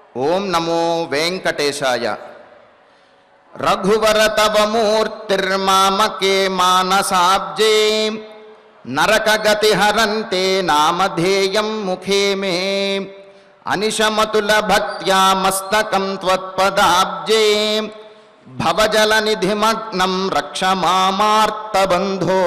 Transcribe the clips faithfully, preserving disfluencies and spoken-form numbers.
ओं नमो वेंकटेशाय। रघुवर तव मूर्तिर्मामके मानसाब्जे नरक गति हरन्ते नामधेयं मुखे मे अनिशमतुल भक्त्या मस्तकं त्वत्पदाब्जे भवजल निधिमग्नं रक्ष मामार्तबंधो।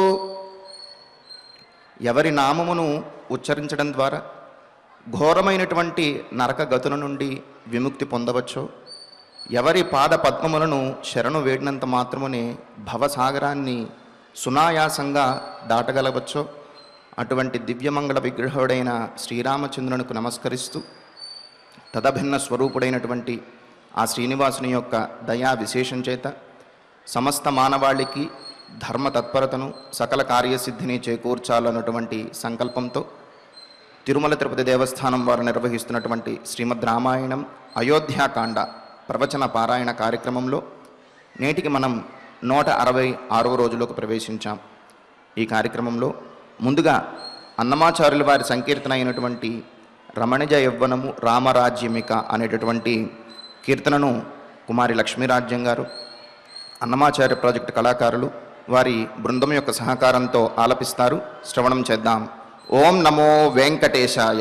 ఎవరి నామమును ఉచ్చరించడం ద్వారా ఘోరమైనటువంటి నరక గతుల నుండి విముక్తి పొందవచ్చో, ఎవరి పాద పద్మములను శరణు వేడినంత మాత్రమునే భవసాగరాన్ని సునాయాసంగా దాటగలవచ్చో అటువంటి దివ్యమంగళ విగ్రహుడైన శ్రీరామచంద్రునికి నమస్కరిస్తూ తదభిన్న స్వరూపుడైనటువంటి ఆ శ్రీనివాసుని యొక్క దయా విశేషం చేత సమస్త మానవాళికి ధర్మ తత్పరతను సకల కార్యసిద్ధిని చేకూర్చాలన్నటువంటి సంకల్పంతో తిరుమల తిరుపతి దేవస్థానం వారు నిర్వహిస్తున్నటువంటి శ్రీమద్ రామాయణం అయోధ్యాకాండ ప్రవచన పారాయణ కార్యక్రమంలో నేటికి మనం నూట అరవై ఆరవ రోజులోకి ప్రవేశించాం. ఈ కార్యక్రమంలో ముందుగా అన్నమాచార్యుల వారి సంకీర్తన అయినటువంటి రమణిజ యవ్వనము రామరాజ్యమిక అనేటటువంటి కీర్తనను కుమారి లక్ష్మీరాజ్యం గారు, అన్నమాచార్య ప్రాజెక్టు కళాకారులు వారి బృందం యొక్క సహకారంతో ఆలపిస్తారు. శ్రవణం చేద్దాం. ఓం నమో వెంకటేశాయ.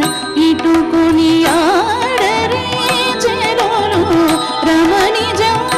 ఇటుకుని ఆడరే చెరులు రమణి జం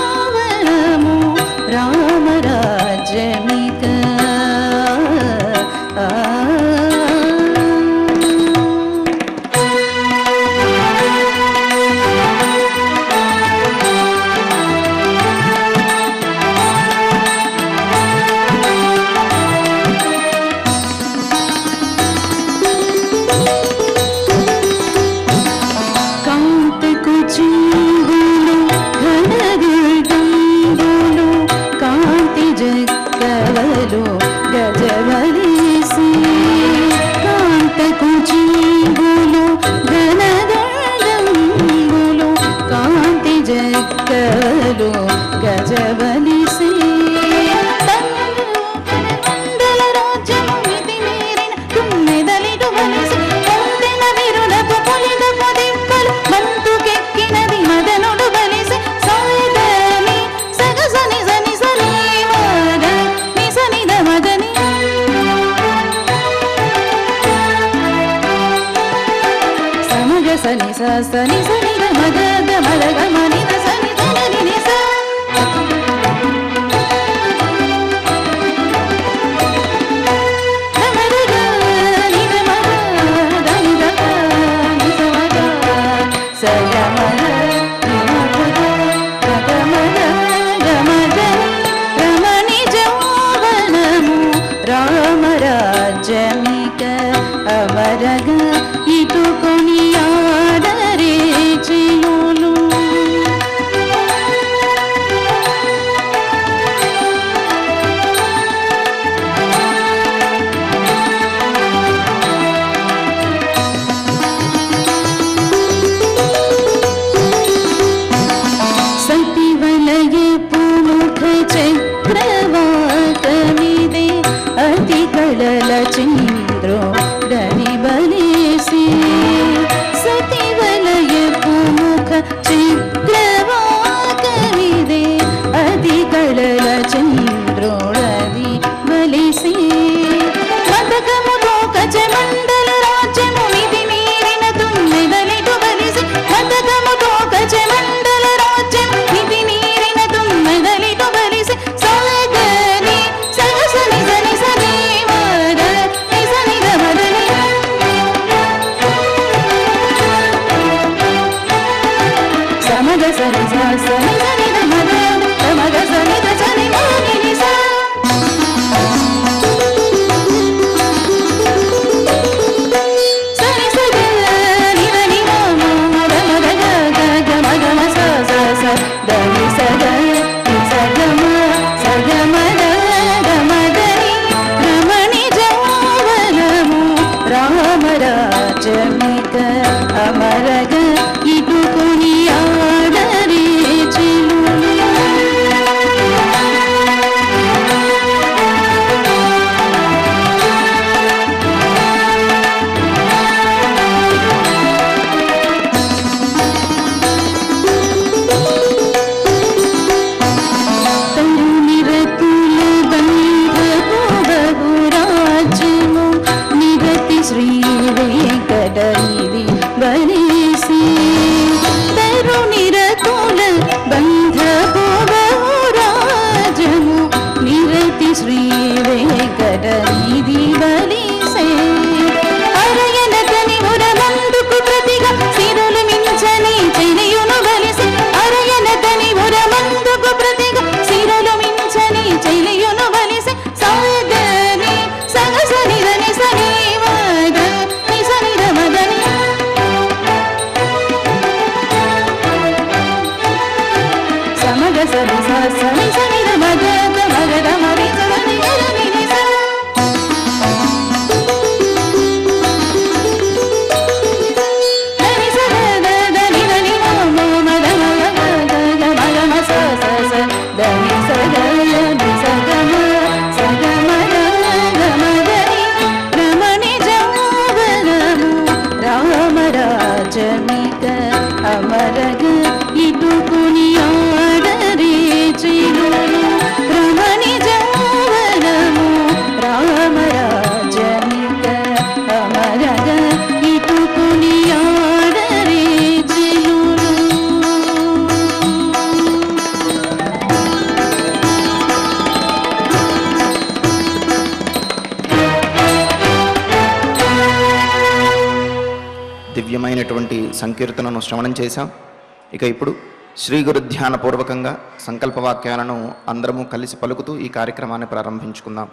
దివ్యమైనటువంటి సంకీర్తనను శ్రవణం చేశాం. ఇక ఇప్పుడు శ్రీ గురు ధ్యాన పూర్వకంగా సంకల్ప వాక్యాలను అందరము కలిసి పలుకుతూ ఈ కార్యక్రమాన్ని ప్రారంభించుకుందాం.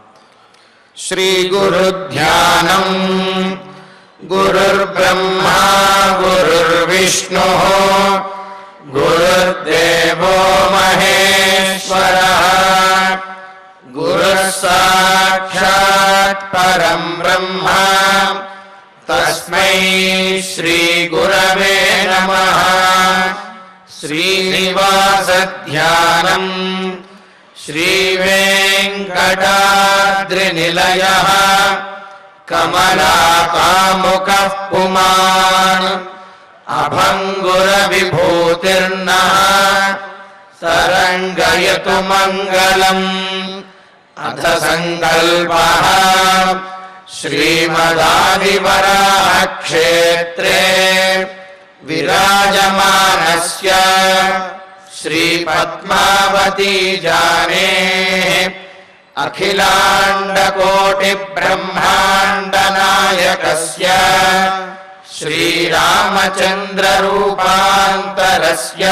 శ్రీ గురు ధ్యానం. గురుర్బ్రహ్మా గురుర్విష్ణు గురుర్దేవో మహేశ్వరః గురుః సాక్షాత్ పరం బ్రహ్మ తస్మై శ్రీ గురవే నమః. శ్రీనివాస ధ్యానం. శ్రీ వెంకటాద్రి నిలయః కమలాకాముకః పుమాన్ అభంగుర విభూతిర్నః తరంగయతు మంగళం. అథ సంకల్పః. శ్రీమదాదివరాహ క్షేత్రే విరాజమానస్య శ్రీ పద్మావతీ జానేః అఖిలాండకోటి బ్రహ్మాండ నాయకస్య శ్రీరామచంద్ర రూపాంతరస్య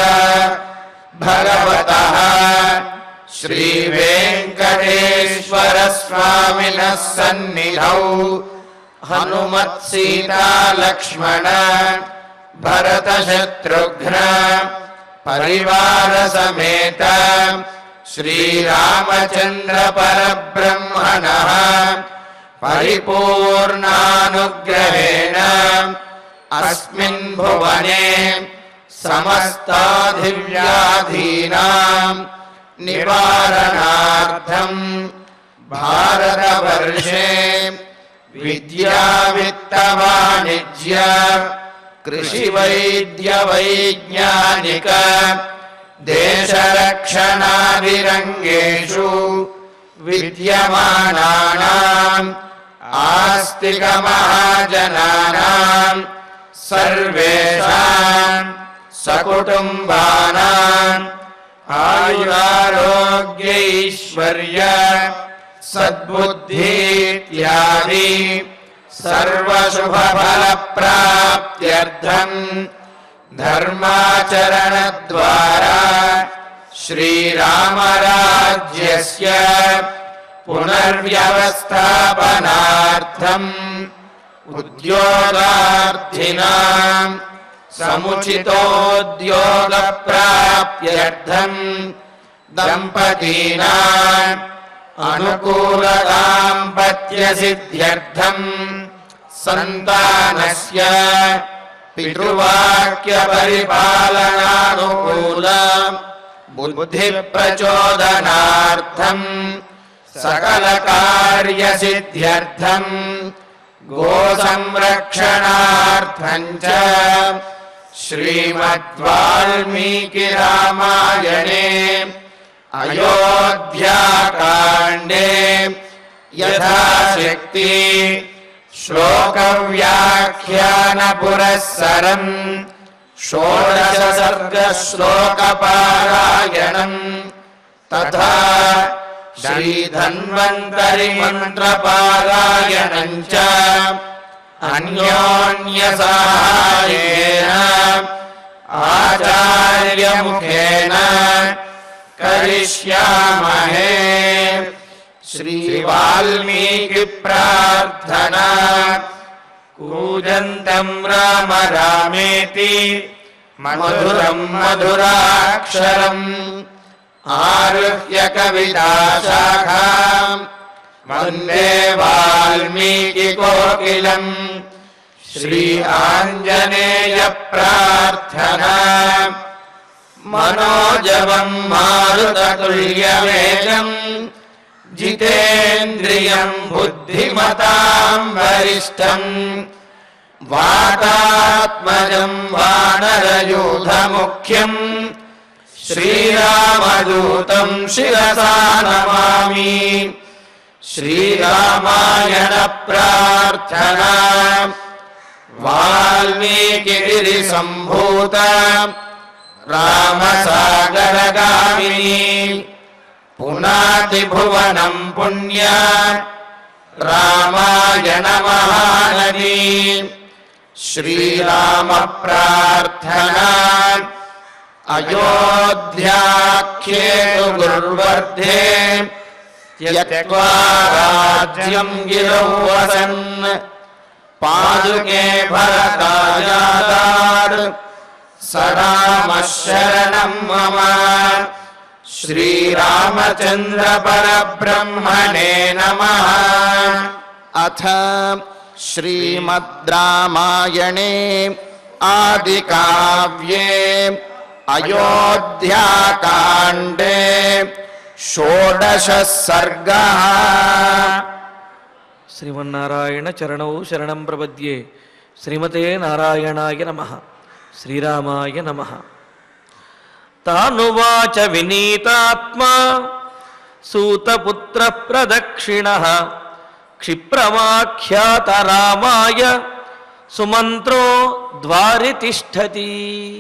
భగవతః శ్రీ వెంకటేశ్వర స్వామినః సన్నిధౌ హనుమత్ సీతా లక్ష్మణ భరత శత్రుఘ్న పరివార సమేత శ్రీరామచంద్ర పరబ్రహ్మణః పరిపూర్ణానుగ్రహేణ అస్మిన్ భువనే సమస్తాధివ్యాధీనాం నివారణార్థం భారతవర్షే విద్యా విత్త వాణిజ్య కృషి వైద్య వైజ్ఞానిక దేశరక్షణాదిరంగేషు విద్యమానానాం ఆస్తిక మహాజనానాం సర్వేషాం సకుటుంబానాం ఆయురారోగ్యైశ్వర్య సద్బుద్ధిత్యాది సర్వశుభఫలప్రాప్త్యర్థం ధర్మాచరణద్వారా శ్రీరామరాజ్యస్య పునర్వ్యవస్థాపనార్థం ఉద్యోగార్థినాం సముచితోద్యోగప్రాప్త్యర్థం దంపతీనాం అనుకూల దాంపత్యసిద్ధ్యర్థం సంతానస్య పితృవాక్య పరిపాలనానుకూల బుద్ధి ప్రచోదనార్థం సకల కార్యసిద్ధ్యర్థం గో సంరక్షణార్థం చ శ్రీమద్వాల్మీకి రామాయణే అయోధ్యాకాండే యథాశక్తి శ్లోక వ్యాఖ్యాన పురస్సరం షోడశ సర్గ శ్లోక పారాయణం తథా శ్రీ ధన్వంతరి మంత్ర పారాయణం చ అన్యోన్య సహాయేన ఆచార్య ముఖేన కరిష్యామహే. శ్రీ వాల్మీకి ప్రార్థనా కూజంతం రామ రామేతి మధురం మధురాక్షరం ఆరుహ్య కవితా శాఖాం వందే వాల్మీకి కోకిలం. శ్రీ ఆంజనేయ ప్రార్థనా మనోజవం మారుతతుల్యవేగం జితేంద్రియం బుద్ధిమతాం వరిష్టం వాతాత్మజం వానరయూథముఖ్యం శ్రీరామదూతం శిరసా నమామి. శ్రీరామాయణ ప్రార్థనా వాల్మీకి సంభూత రామసాగరగామిని పునాతి భువనం పుణ్య రామాయణ మహానది. శ్రీరామ ప్రార్థనా అయోధ్యాఖ్యేతు గుర్వర్ధే త్యక్త్వా రాజ్యం గిరౌ వసన్ పాదుకే భరతాయాదార్ సరామ శరణం మమ. శ్రీరామచంద్ర పరబ్రహ్మణే నమః. అథ శ్రీమద్ రామాయణే ఆదికావ్యే అయోధ్యాకాండే షోడశ సర్గః. శ్రీమన్నారాయణ చరణౌ శరణం ప్రపద్యే. శ్రీమతే నారాయణాయ నమః. శ్రీరామాయ నమః. తానువాచ వినీతాత్మా సూతపుత్ర ప్రదక్షిణః క్షిప్రమాఖ్యాత రామాయ సుమంత్రో ద్వారి తిష్టతి.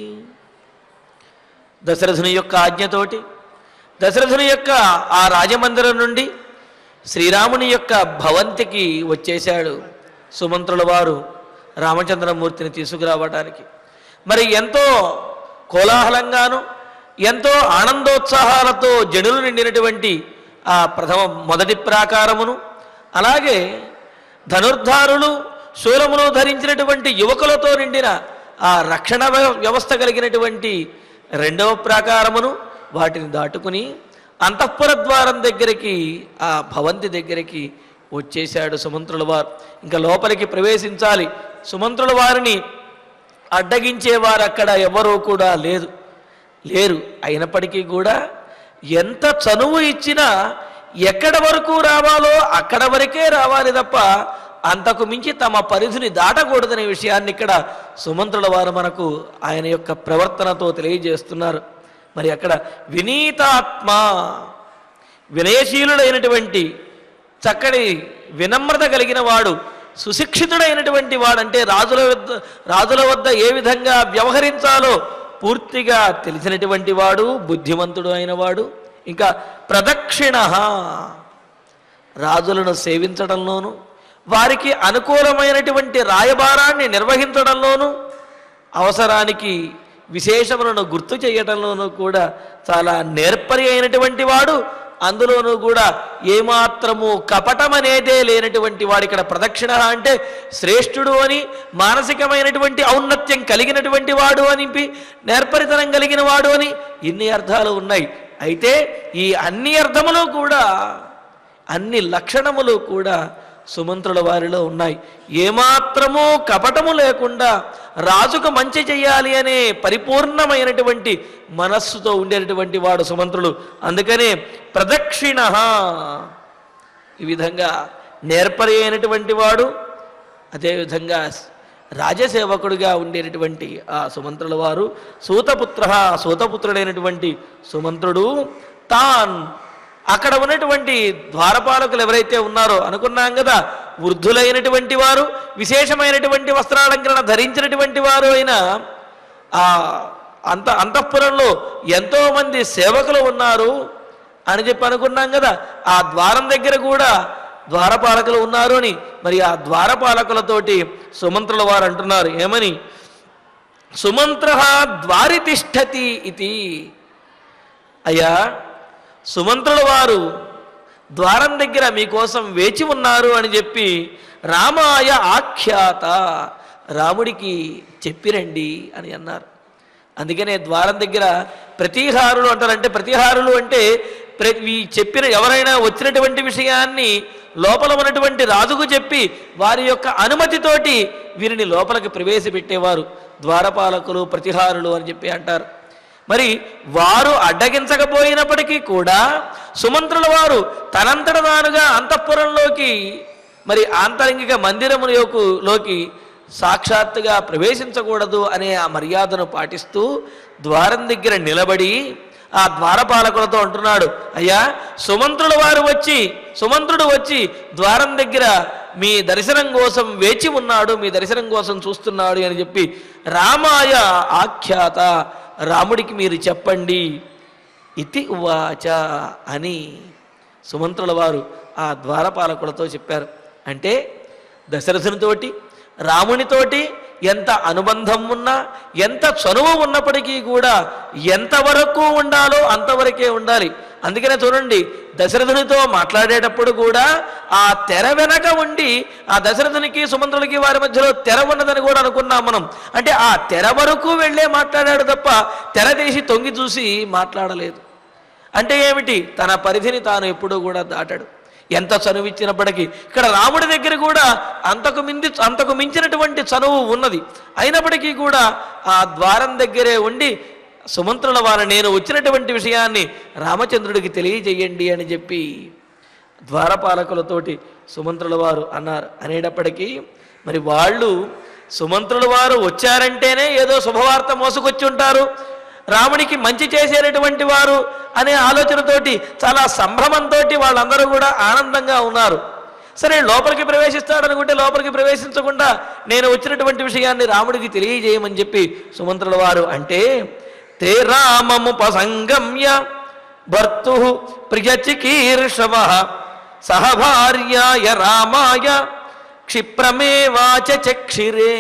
దశరథుని యొక్క ఆజ్ఞతోటి దశరథుని యొక్క ఆ రాజమందిరం నుండి శ్రీరాముని యొక్క భవంతికి వచ్చేశాడు సుమంత్రుల వారు రామచంద్రమూర్తిని తీసుకురావడానికి. మరి ఎంతో కోలాహలంగాను ఎంతో ఆనందోత్సాహాలతో జనులు నిండినటువంటి ఆ ప్రథమ మొదటి ప్రాకారమును, అలాగే ధనుర్ధారులు శూలమును ధరించినటువంటి యువకులతో నిండిన ఆ రక్షణ వ్యవస్థ కలిగినటువంటి రెండవ ప్రాకారమును వాటిని దాటుకుని అంతఃపుర ద్వారం దగ్గరికి ఆ భవంతి దగ్గరికి వచ్చేశాడు సుమంత్రుల వారు. ఇంకా లోపలికి ప్రవేశించాలి. సుమంత్రుల వారిని అడ్డగించేవారు అక్కడ ఎవరూ కూడా లేదు లేరు అయినప్పటికీ కూడా ఎంత చనువు ఇచ్చినా ఎక్కడ వరకు రావాలో అక్కడ వరకే రావాలి తప్ప అంతకు మించి తమ పరిధిని దాటకూడదనే విషయాన్ని ఇక్కడ సుమంత్రుల వారు మనకు ఆయన యొక్క ప్రవర్తనతో తెలియజేస్తున్నారు. మరి అక్కడ వినీతాత్మ, వినయశీలుడైనటువంటి చక్కటి వినమ్రత కలిగిన వాడు, సుశిక్షితుడైనటువంటి వాడంటే రాజుల వద్ద రాజుల వద్ద ఏ విధంగా వ్యవహరించాలో పూర్తిగా తెలిసినటువంటి వాడు, బుద్ధిమంతుడు అయిన వాడు. ఇంకా ప్రదక్షిణ, రాజులను సేవించడంలోనూ వారికి అనుకూలమైనటువంటి రాయబారాన్ని నిర్వహించడంలోనూ అవసరానికి విశేషములను గుర్తు చేయటంలోనూ కూడా చాలా నేర్పరి అయినటువంటి వాడు, అందులోనూ కూడా ఏమాత్రము కపటం అనేదే లేనటువంటి వాడు. ఇక్కడ ప్రదక్షిణ అంటే శ్రేష్ఠుడు అని, మానసికమైనటువంటి ఔన్నత్యం కలిగినటువంటి వాడు అని, నేర్పరితనం కలిగిన వాడు అని ఇన్ని అర్థాలు ఉన్నాయి. అయితే ఈ అన్ని అర్థములు కూడా, అన్ని లక్షణములు కూడా సుమంత్రుల వారిలో ఉన్నాయి. ఏమాత్రము కపటము లేకుండా రాజుకు మంచి చెయ్యాలి అనే పరిపూర్ణమైనటువంటి మనస్సుతో ఉండేటటువంటి వాడు సుమంత్రుడు. అందుకనే ప్రదక్షిణ ఈ విధంగా నేర్పరి అయినటువంటి వాడు, అదేవిధంగా రాజసేవకుడిగా ఉండేటటువంటి ఆ సుమంత్రుల వారు. సూతపుత్ర, సూతపుత్రుడైనటువంటి సుమంత్రుడు తాన్ అక్కడ ఉన్నటువంటి ద్వారపాలకులు ఎవరైతే ఉన్నారో అనుకున్నాం కదా, వృద్ధులైనటువంటి వారు, విశేషమైనటువంటి వస్త్రాలంకరణ ధరించినటువంటి వారు అయిన ఆ అంత అంతఃపురంలో ఎంతోమంది సేవకులు ఉన్నారు అని చెప్పి అనుకున్నాం కదా. ఆ ద్వారం దగ్గర కూడా ద్వారపాలకులు ఉన్నారు అని. మరి ఆ ద్వారపాలకులతోటి సుమంత్రుల వారు అంటున్నారు ఏమని? సుమంత్ర ద్వారి తిష్టతి ఇది. అయ్యా, సుమంత్రుల వారు ద్వారం దగ్గర మీకోసం వేచి ఉన్నారు అని చెప్పి రామాయ ఆఖ్యాత, రాముడికి చెప్పిరండి అని అన్నారు. అందుకనే ద్వారం దగ్గర ప్రతిహారులు అంటారంటే, ప్రతిహారులు అంటే ప్రతి చెప్పిన ఎవరైనా వచ్చినటువంటి విషయాన్ని లోపల ఉన్నటువంటి రాజుకు చెప్పి వారి యొక్క అనుమతితోటి వీరిని లోపలికి ప్రవేశపెట్టేవారు ద్వారపాలకులు, ప్రతిహారులు అని చెప్పి అంటారు. మరి వారు అడ్డగించకపోయినప్పటికీ కూడా సుమంత్రుల వారు తనంతట తానుగా అంతఃపురంలోకి, మరి ఆంతరంగిక మందిరములోకి సాక్షాత్తుగా ప్రవేశించకూడదు అనే ఆ మర్యాదను పాటిస్తూ ద్వారం దగ్గర నిలబడి ఆ ద్వారపాలకులతో అంటున్నాడు, అయ్యా సుమంత్రుల వారు వచ్చి సుమంత్రుడు వచ్చి ద్వారం దగ్గర మీ దర్శనం కోసం వేచి ఉన్నాడు, మీ దర్శనం కోసం చూస్తున్నాడు అని చెప్పి రామాయ ఆఖ్యాత, రాముడికి మీరు చెప్పండి ఇతి ఉవాచ అని సుమంత్రుల వారు ఆ ద్వారపాలకులతో చెప్పారు. అంటే దశరథునితోటి రామునితోటి ఎంత అనుబంధం ఉన్నా, ఎంత చనువు ఉన్నప్పటికీ కూడా ఎంతవరకు ఉండాలో అంతవరకే ఉండాలి. అందుకనే చూడండి, దశరథునితో మాట్లాడేటప్పుడు కూడా ఆ తెర వెనక ఉండి, ఆ దశరథునికి సుమంత్రులకి వారి మధ్యలో తెర ఉన్నదని కూడా అనుకున్నాం మనం. అంటే ఆ తెర వరకు వెళ్ళే మాట్లాడాడు తప్ప తెర తీసి తొంగి చూసి మాట్లాడలేదు. అంటే ఏమిటి? తన పరిధిని తాను ఎప్పుడూ కూడా దాటాడు. ఎంత చనువు ఇచ్చినప్పటికీ ఇక్కడ రాముడి దగ్గర కూడా అంతకు మించి అంతకు మించినటువంటి చనువు ఉన్నది. అయినప్పటికీ కూడా ఆ ద్వారం దగ్గరే ఉండి సుమంత్రుల వారు నేను వచ్చినటువంటి విషయాన్ని రామచంద్రుడికి తెలియజేయండి అని చెప్పి ద్వారపాలకులతోటి సుమంత్రుల వారు అన్నారు. అనేటప్పటికీ మరి వాళ్ళు సుమంత్రుల వారు వచ్చారంటేనే ఏదో శుభవార్త మోసుకొచ్చి ఉంటారు, రాముడికి మంచి చేసేటటువంటి వారు అనే ఆలోచనతోటి చాలా సంభ్రమంతో వాళ్ళందరూ కూడా ఆనందంగా ఉన్నారు. సరే, లోపలికి ప్రవేశిస్తాడనుకుంటే లోపలికి ప్రవేశించకుండా నేను వచ్చినటువంటి విషయాన్ని రాముడికి తెలియజేయమని చెప్పి సుమంత్రుల వారు అంటే, తే రామముపసంగమ్య భర్తు ప్రియచికీర్షవ సహభార్యాయ రామాయ క్షిప్రమేవాచ చక్షిరే.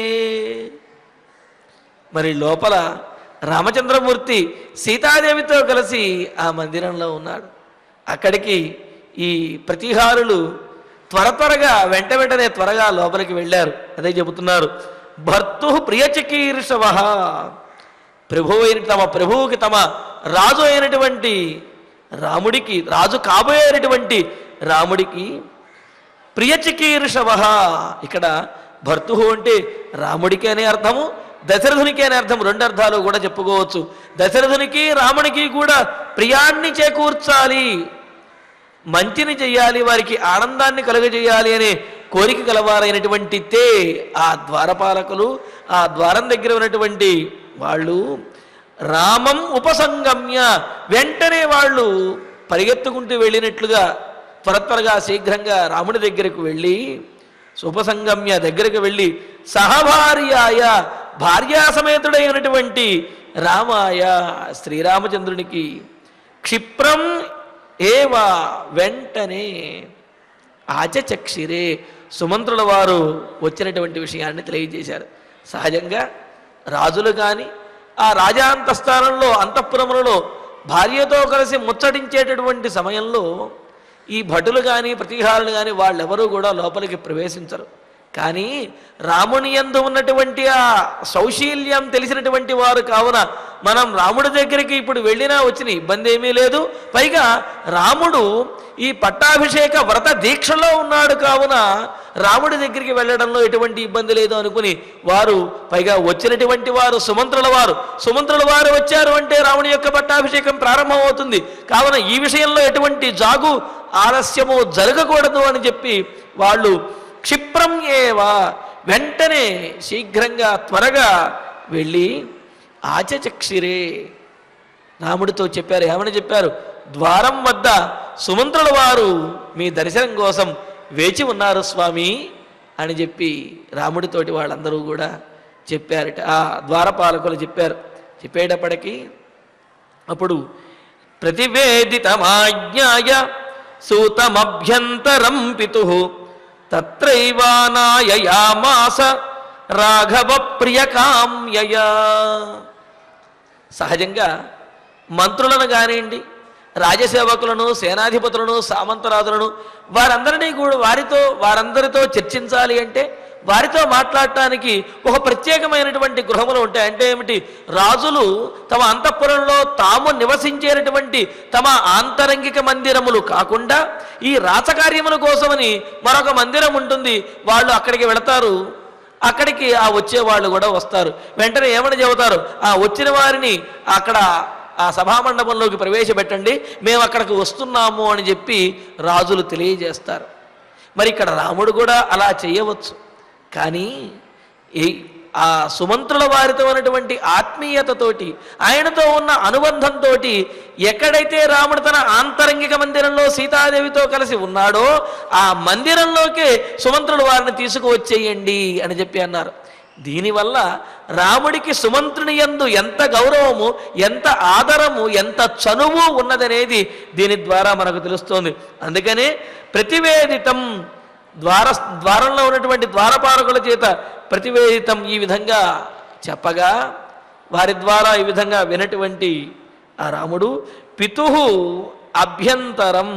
మరి లోపల రామచంద్రమూర్తి సీతాదేవితో కలిసి ఆ మందిరంలో ఉన్నాడు. అక్కడికి ఈ ప్రతిహారులు త్వర త్వరగా వెంట వెంటనే త్వరగా లోపలికి వెళ్ళారు. అదే చెబుతున్నారు, భర్తు ప్రియచికీర్షవ, ప్రభువు అయిన తమ ప్రభువుకి, తమ రాజు అయినటువంటి రాముడికి, రాజు కాబోయేటటువంటి రాముడికి ప్రియచికీర్షవ. ఇక్కడ భర్తు అంటే రాముడికి అనే అర్థము, దశరథునికి అనే అర్థం, రెండు అర్థాలు కూడా చెప్పుకోవచ్చు. దశరథునికి రామునికి కూడా ప్రియాన్ని చేకూర్చాలి, మంచిని చెయ్యాలి, వారికి ఆనందాన్ని కలుగజేయాలి అనే కోరిక కలవారైనటువంటి తే ఆ ద్వారపాలకులు, ఆ ద్వారం దగ్గర ఉన్నటువంటి వాళ్ళు రామం ఉపసంగమ్య, వెంటనే వాళ్ళు పరిగెత్తుకుంటూ వెళ్ళినట్లుగా త్వర త్వరగా శీఘ్రంగా రాముడి దగ్గరకు వెళ్ళి, ఉపసంగమ్య దగ్గరకు వెళ్ళి సహభార్యాయ, భార్యాసమేతుడైనటువంటి రామాయ శ్రీరామచంద్రునికి క్షిప్రం ఏవా వెంటనే ఆచచక్షిరే సుమంత్రుల వారు వచ్చినటువంటి విషయాన్ని తెలియజేశారు. సహజంగా రాజులు కానీ ఆ రాజాంతస్థానంలో అంతఃపురములలో భార్యతో కలిసి ముచ్చటించేటటువంటి సమయంలో ఈ భటులు కానీ ప్రతిహారులు కానీ వాళ్ళెవరూ కూడా లోపలికి ప్రవేశించరు. కానీ రాముని యందు ఉన్నటువంటి ఆ సౌశీల్యం తెలిసినటువంటి వారు కావున మనం రాముడి దగ్గరికి ఇప్పుడు వెళ్ళినా వచ్చిన ఇబ్బంది ఏమీ లేదు. పైగా రాముడు ఈ పట్టాభిషేక వ్రత దీక్షలో ఉన్నాడు కావున రాముడి దగ్గరికి వెళ్ళడంలో ఎటువంటి ఇబ్బంది లేదు అనుకుని వారు, పైగా వచ్చినటువంటి వారు సుమంత్రుల వారు సుమంత్రుల వారు వచ్చారు అంటే రాముడి యొక్క పట్టాభిషేకం ప్రారంభమవుతుంది కావున ఈ విషయంలో ఎటువంటి జాగు ఆలస్యము జరగకూడదు అని చెప్పి వాళ్ళు క్షిప్రం ఏవా వెంటనే శీఘ్రంగా త్వరగా వెళ్ళి ఆచచక్షిరే రాముడితో చెప్పారు. ఏమని చెప్పారు? ద్వారం వద్ద సుమంత్రుల వారు మీ దర్శనం కోసం వేచి ఉన్నారు స్వామి అని చెప్పి రాముడితోటి వాళ్ళందరూ కూడా చెప్పారట. ఆ ద్వారపాలకులు చెప్పారు. చెప్పేటప్పటికీ అప్పుడు ప్రతివేదితమాజ్ఞాయ సూతమభ్యంతరం పితుః తత్రైవానాయయామాస రాఘవ ప్రియకామ్యయా. సహజంగా మంత్రులను కానివ్వండి, రాజసేవకులను, సేనాధిపతులను, సామంతరాజులను వారందరినీ కూడా వారితో వారందరితో చర్చించాలి అంటే వారితో మాట్లాడటానికి ఒక ప్రత్యేకమైనటువంటి గృహములు ఉంటాయి. అంటే ఏమిటి? రాజులు తమ అంతఃపురంలో తాము నివసించేటటువంటి తమ ఆంతరంగిక మందిరములు కాకుండా ఈ రాచకార్యముల కోసమని మరొక మందిరం ఉంటుంది. వాళ్ళు అక్కడికి వెళతారు. అక్కడికి ఆ వచ్చే వాళ్ళు కూడా వస్తారు. వెంటనే ఏమని చెబుతారు? ఆ వచ్చిన వారిని అక్కడ ఆ సభామండపంలోకి ప్రవేశపెట్టండి, మేము అక్కడికి వస్తున్నాము అని చెప్పి రాజులు తెలియజేస్తారు. మరి ఇక్కడ రాముడు కూడా అలా చేయవచ్చు. కానీ ఈ ఆ సుమంత్రుల వారితో ఉన్నటువంటి ఆత్మీయతతోటి, ఆయనతో ఉన్న అనుబంధంతో ఎక్కడైతే రాముడు తన ఆంతరంగిక మందిరంలో సీతాదేవితో కలిసి ఉన్నాడో ఆ మందిరంలోకే సుమంత్రుల వారిని తీసుకువచ్చేయండి అని చెప్పి అన్నారు. దీనివల్ల రాముడికి సుమంత్రుని యందు ఎంత గౌరవము, ఎంత ఆదరము, ఎంత చనువు ఉన్నదనేది దీని ద్వారా మనకు తెలుస్తోంది. అందుకనే ప్రతివేదితం ద్వార ద్వారంలో ఉన్నటువంటి ద్వారపాలకుల చేత ప్రతివేదితం ఈ విధంగా చెప్పగా వారి ద్వారా ఈ విధంగా వినటువంటి ఆ రాముడు పితుః అభ్యంతరం,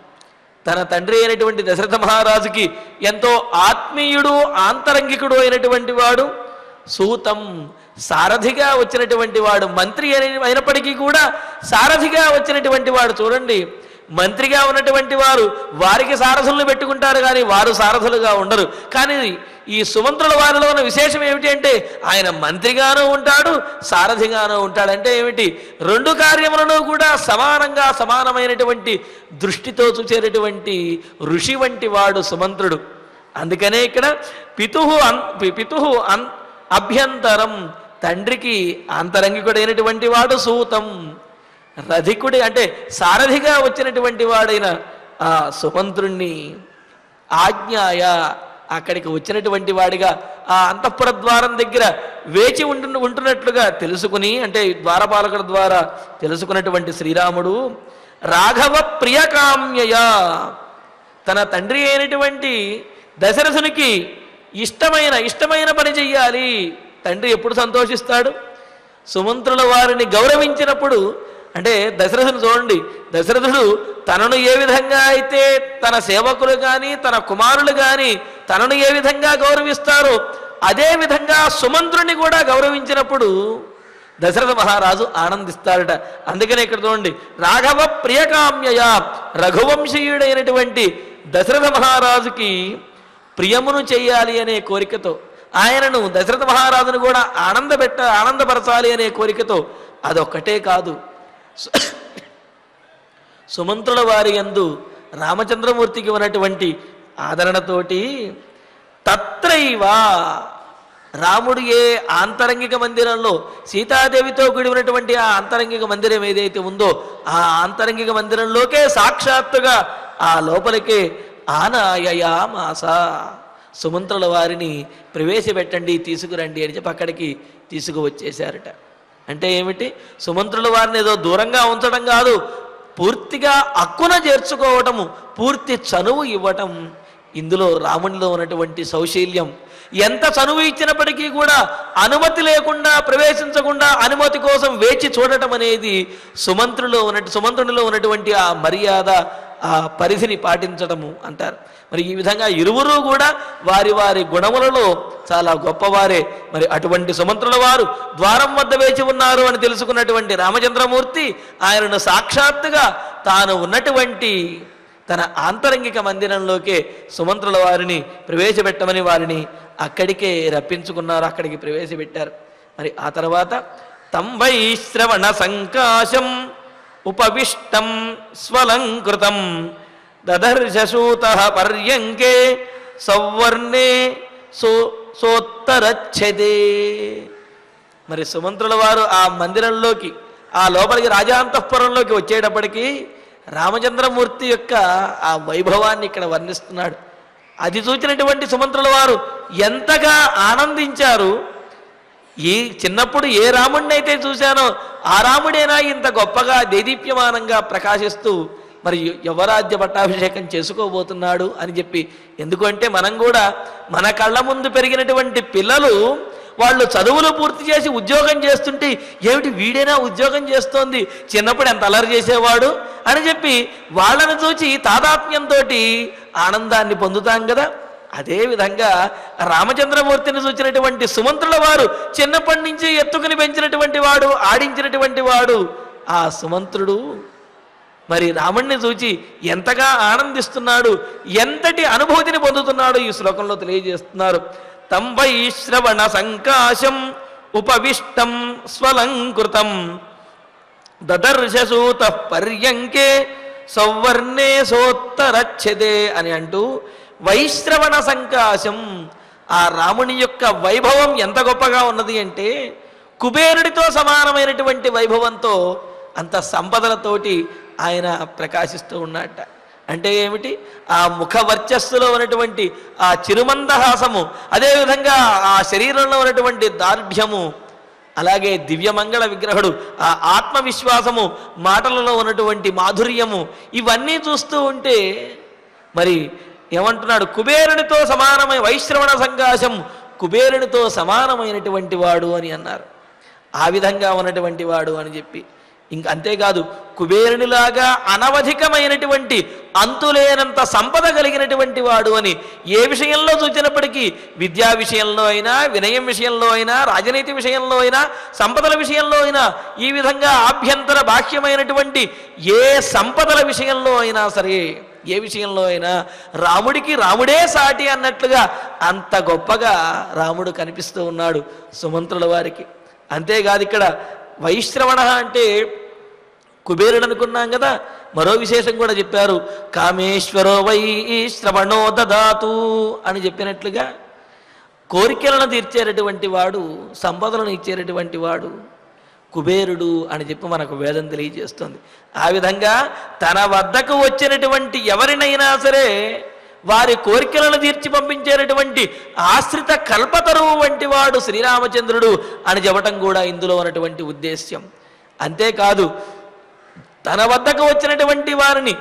తన తండ్రి అయినటువంటి దశరథ మహారాజుకి ఎంతో ఆత్మీయుడు, ఆంతరంగికుడు అయినటువంటి వాడు, సూతం సారథిగా వచ్చినటువంటి వాడు, మంత్రి అయినప్పటికీ కూడా సారథిగా వచ్చినటువంటి వాడు. చూడండి, మంత్రిగా ఉన్నటువంటి వారు వారికి సారథులను పెట్టుకుంటారు కానీ వారు సారథులుగా ఉండరు. కానీ ఈ సుమంత్రుల వారిలో ఉన్న విశేషం ఏమిటి అంటే ఆయన మంత్రిగానూ ఉంటాడు, సారథిగానూ ఉంటాడు. అంటే ఏమిటి? రెండు కార్యములను కూడా సమానంగా సమానమైనటువంటి దృష్టితో చూసేటటువంటి ఋషి వంటి వాడు సుమంత్రుడు. అందుకనే ఇక్కడ పితుః అన్ పితుః అన్ అభ్యంతరం, తండ్రికి ఆంతరంగికుడైనటువంటి వాడు సూతం, రధికుడి అంటే సారథిగా వచ్చినటువంటి వాడైన ఆ సుమంత్రుణ్ణి ఆజ్ఞాయ అక్కడికి వచ్చినటువంటి వాడిగా ఆ అంతఃపుర ద్వారం దగ్గర వేచి ఉంటు ఉంటున్నట్లుగా తెలుసుకుని, అంటే ద్వారపాలకుల ద్వారా తెలుసుకున్నటువంటి శ్రీరాముడు రాఘవ ప్రియకామ్యయ తన తండ్రి అయినటువంటి దశరథునికి ఇష్టమైన ఇష్టమైన పని చెయ్యాలి. తండ్రి ఎప్పుడు సంతోషిస్తాడు? సుమంత్రుల వారిని గౌరవించినప్పుడు. అంటే దశరథుని చూడండి, దశరథుడు తనను ఏ విధంగా అయితే తన సేవకులు కానీ తన కుమారులు కానీ తనను ఏ విధంగా గౌరవిస్తారో అదే విధంగా సుమంత్రుని కూడా గౌరవించినప్పుడు దశరథ మహారాజు ఆనందిస్తాడట. అందుకనే ఇక్కడ చూడండి, రాఘవ ప్రియకామ్యయ, రఘువంశీయుడైనటువంటి దశరథ మహారాజుకి ప్రియమును చేయాలి అనే కోరికతో, ఆయనను దశరథ మహారాజును కూడా ఆనందపెట్ట ఆనందపరచాలి అనే కోరికతో, అదొక్కటే కాదు సుమంత్రుల వారి యందు రామచంద్రమూర్తికి ఉన్నటువంటి ఆదరణతోటి తత్రైవ రాముడు ఏ ఆంతరంగిక మందిరంలో సీతాదేవితో కూడి ఉన్నటువంటి ఆ ఆంతరంగిక మందిరం ఏదైతే ఉందో ఆ ఆంతరంగిక మందిరంలోకే సాక్షాత్తుగా ఆ లోపలికే ఆనాయయామాస, సుమంత్రుల వారిని ప్రవేశపెట్టండి, తీసుకురండి అని చెప్పి అక్కడికి తీసుకువచ్చేశారట. అంటే ఏమిటి? సుమంత్రుల వారిని ఏదో దూరంగా ఉంచడం కాదు, పూర్తిగా అక్కున చేర్చుకోవటము, పూర్తి చనువు ఇవ్వటం. ఇందులో రామునిలో ఉన్నటువంటి సౌశీల్యం. ఎంత చనువు ఇచ్చినప్పటికీ కూడా అనుమతి లేకుండా ప్రవేశించకుండా అనుమతి కోసం వేచి చూడటం అనేది సుమంత్రులో ఉన్నట్టు సుమంత్రునిలో ఉన్నటువంటి ఆ మర్యాద, ఆ పరిధిని పాటించటము అంటారు. మరి ఈ విధంగా ఇరువురు కూడా వారి వారి గుణములలో చాలా గొప్పవారే. మరి అటువంటి సుమంత్రుల వారు ద్వారం వద్ద వేచి ఉన్నారు అని తెలుసుకున్నటువంటి రామచంద్రమూర్తి ఆయనను సాక్షాత్తుగా తాను ఉన్నటువంటి తన ఆంతరంగిక మందిరంలోకే సుమంత్రుల వారిని ప్రవేశపెట్టమని వారిని అక్కడికే రప్పించుకున్నారు, అక్కడికి ప్రవేశపెట్టారు. మరి ఆ తర్వాత తం వై శ్రవణ సంకాశం ఉపవిష్టం స్వలంకృతం దదర్శూత పర్యంకే సౌవర్ణే సో సోత్తరచ్చదే. మరి సుమంత్రుల వారు ఆ మందిరంలోకి, ఆ లోపలికి రాజాంతఃపురంలోకి వచ్చేటప్పటికీ రామచంద్రమూర్తి యొక్క ఆ వైభవాన్ని ఇక్కడ వర్ణిస్తున్నాడు. అది చూచినటువంటి సుమంత్రుల వారు ఎంతగా ఆనందించారు. ఈ చిన్నప్పుడు ఏ రాముడిని అయితే చూశానో ఆ రాముడేనా ఇంత గొప్పగా దేదీప్యమానంగా ప్రకాశిస్తూ మరి యువరాజ్య పట్టాభిషేకం చేసుకోబోతున్నాడు అని చెప్పి. ఎందుకంటే మనం కూడా మన కళ్ళ ముందు పెరిగినటువంటి పిల్లలు వాళ్ళు చదువులు పూర్తి చేసి ఉద్యోగం చేస్తుంటే ఏమిటి వీడేనా ఉద్యోగం చేస్తోంది, చిన్నప్పుడు ఎంత అలరి చేసేవాడు అని చెప్పి వాళ్ళని చూచి తాదాత్మ్యంతో ఆనందాన్ని పొందుతాం కదా. అదేవిధంగా రామచంద్రమూర్తిని చూచినటువంటి సుమంత్రుల వారు చిన్నప్పటి నుంచి ఎత్తుకుని పెంచినటువంటి వాడు, ఆడించినటువంటి వాడు ఆ సుమంత్రుడు మరి రాముణ్ణి చూచి ఎంతగా ఆనందిస్తున్నాడు, ఎంతటి అనుభూతిని పొందుతున్నాడు ఈ శ్లోకంలో తెలియజేస్తున్నారు. తం వై శ్రవణ సంకాశం ఉపవిష్టం స్వలంకృతం దదర్శూత పర్యంకే సౌవర్ణే సోత్తరచ్చదే అని అంటూ వైశ్రవణ సంకాశం, ఆ రాముని యొక్క వైభవం ఎంత గొప్పగా ఉన్నది అంటే కుబేరుడితో సమానమైనటువంటి వైభవంతో అంత సంపదలతోటి ఆయన ప్రకాశిస్తూ ఉన్నట్ట. అంటే ఏమిటి? ఆ ముఖ వర్చస్సులో ఉన్నటువంటి ఆ చిరుమందహాసము, అదేవిధంగా ఆ శరీరంలో ఉన్నటువంటి దార్ఢ్యము, అలాగే దివ్యమంగళ విగ్రహుడు ఆ ఆత్మవిశ్వాసము, మాటలలో ఉన్నటువంటి మాధుర్యము, ఇవన్నీ చూస్తూ ఉంటే మరి ఏమంటున్నాడు? కుబేరునితో సమానమైన వైశ్రవణ సంకాశం, కుబేరునితో సమానమైనటువంటి వాడు అని అన్నారు. ఆ విధంగా ఉన్నటువంటి వాడు అని చెప్పి ఇంక అంతేకాదు కుబేరునిలాగా అనవధికమైనటువంటి అంతులేనంత సంపద కలిగినటువంటి వాడు అని ఏ విషయంలో చూచినప్పటికీ, విద్యా విషయంలో అయినా, వినయం విషయంలో అయినా, రాజనీతి విషయంలో అయినా, సంపదల విషయంలో అయినా, ఈ విధంగా ఆభ్యంతర బాహ్యమైనటువంటి ఏ సంపదల విషయంలో అయినా సరే, ఏ విషయంలో అయినా రాముడికి రాముడే సాటి అన్నట్లుగా అంత గొప్పగా రాముడు కనిపిస్తూ ఉన్నాడు సుమంత్రుల వారికి. అంతేకాదు ఇక్కడ వైశ్రవణ అంటే కుబేరుడు అనుకున్నాం కదా, మరో విశేషం కూడా చెప్పారు. కామేశ్వరో వై శ్రవణో దదాతు అని చెప్పినట్లుగా కోరికలను తీర్చేటటువంటి వాడు, సంపదలను ఇచ్చేటటువంటి వాడు కుబేరుడు అని చెప్పి మనకు వేదం తెలియజేస్తుంది. ఆ విధంగా తన వద్దకు వచ్చినటువంటి ఎవరినైనా సరే వారి కోరికలను తీర్చి పంపించేటటువంటి ఆశ్రిత కల్పతరువు వంటి వాడు శ్రీరామచంద్రుడు అని చెప్పటం కూడా ఇందులో ఉన్నటువంటి ఉద్దేశ్యం. అంతేకాదు తన వద్దకు వచ్చినటువంటి వారిని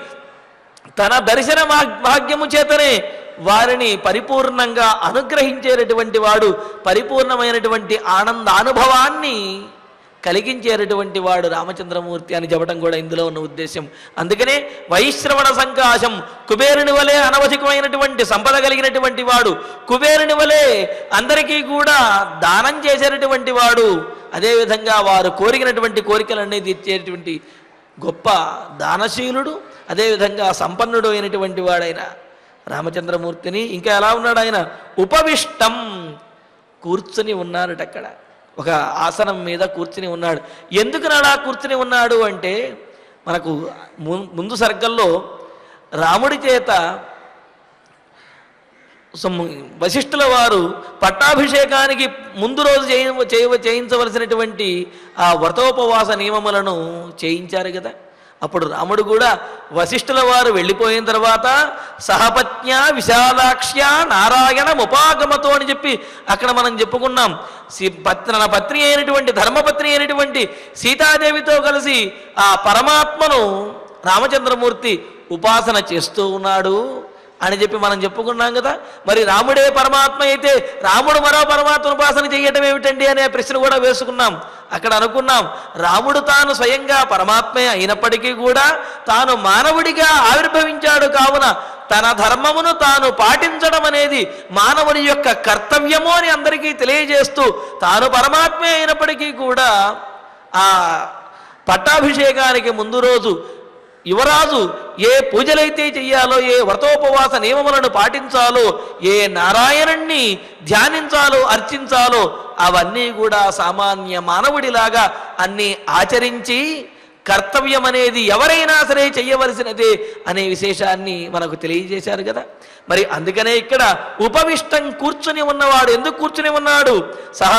తన దర్శన భాగ్యము చేతనే వారిని పరిపూర్ణంగా అనుగ్రహించేటటువంటి వాడు, పరిపూర్ణమైనటువంటి ఆనందానుభవాన్ని కలిగించేటటువంటి వాడు రామచంద్రమూర్తి అని చెప్పడం కూడా ఇందులో ఉన్న ఉద్దేశం. అందుకనే వైశ్రవణ సంకాశం, కుబేరుని వలె అనవధికమైనటువంటి సంపద కలిగినటువంటి వాడు, కుబేరుని వలె అందరికీ కూడా దానం చేసేటటువంటి వాడు, అదేవిధంగా వారు కోరినటువంటి కోరికలన్నీ తీర్చేటువంటి గొప్ప దానశీలుడు, అదేవిధంగా సంపన్నుడు అయినటువంటి వాడైన రామచంద్రమూర్తిని ఇంకా ఎలా ఉన్నాడు ఆయన? ఉపవిష్టం, కూర్చుని ఉన్నారట. అక్కడ ఒక ఆసనం మీద కూర్చుని ఉన్నాడు. ఎందుకు అలా కూర్చుని ఉన్నాడు అంటే మనకు ముందు సర్గల్లో రాముడి చేత వశిష్ఠుల వారు పట్టాభిషేకానికి ముందు రోజు చేయ చేయించవలసినటువంటి ఆ వ్రతోపవాస నియమములను చేయించారు కదా. అప్పుడు రాముడు కూడా వశిష్ఠుల వారు వెళ్ళిపోయిన తర్వాత సహపత్న్య విశాలాక్ష్య నారాయణ ఉపాగమతో అని చెప్పి అక్కడ మనం చెప్పుకున్నాం. తన పత్ని అయినటువంటి ధర్మపత్ని అయినటువంటి సీతాదేవితో కలిసి ఆ పరమాత్మను రామచంద్రమూర్తి ఉపాసన చేస్తూ ఉన్నాడు. అని చెప్పి మనం చెప్పుకున్నాం కదా. మరి రాముడే పరమాత్మ అయితే రాముడు మరో పరమాత్మ ఉపాసన చేయటం ఏమిటండి అనే ప్రశ్న కూడా వేసుకున్నాం. అక్కడ అనుకున్నాం, రాముడు తాను స్వయంగా పరమాత్మే అయినప్పటికీ కూడా తాను మానవుడిగా ఆవిర్భవించాడు కావున తన ధర్మమును తాను పాటించడం అనేది మానవుని యొక్క కర్తవ్యము అని అందరికీ తెలియజేస్తూ తాను పరమాత్మే అయినప్పటికీ కూడా ఆ పట్టాభిషేకానికి ముందు రోజు యువరాజు ఏ పూజలైతే చెయ్యాలో, ఏ వ్రతోపవాస నియమములను పాటించాలో, ఏ నారాయణుణ్ణి ధ్యానించాలో, అర్చించాలో అవన్నీ కూడా సామాన్య మానవుడిలాగా అన్నీ ఆచరించి కర్తవ్యం అనేది ఎవరైనా సరే చెయ్యవలసినదే అనే విశేషాన్ని మనకు తెలియజేశారు కదా. మరి అందుకనే ఇక్కడ ఉపవిష్టం కూర్చుని ఉన్నవాడు ఎందుకు కూర్చుని ఉన్నాడు? సహా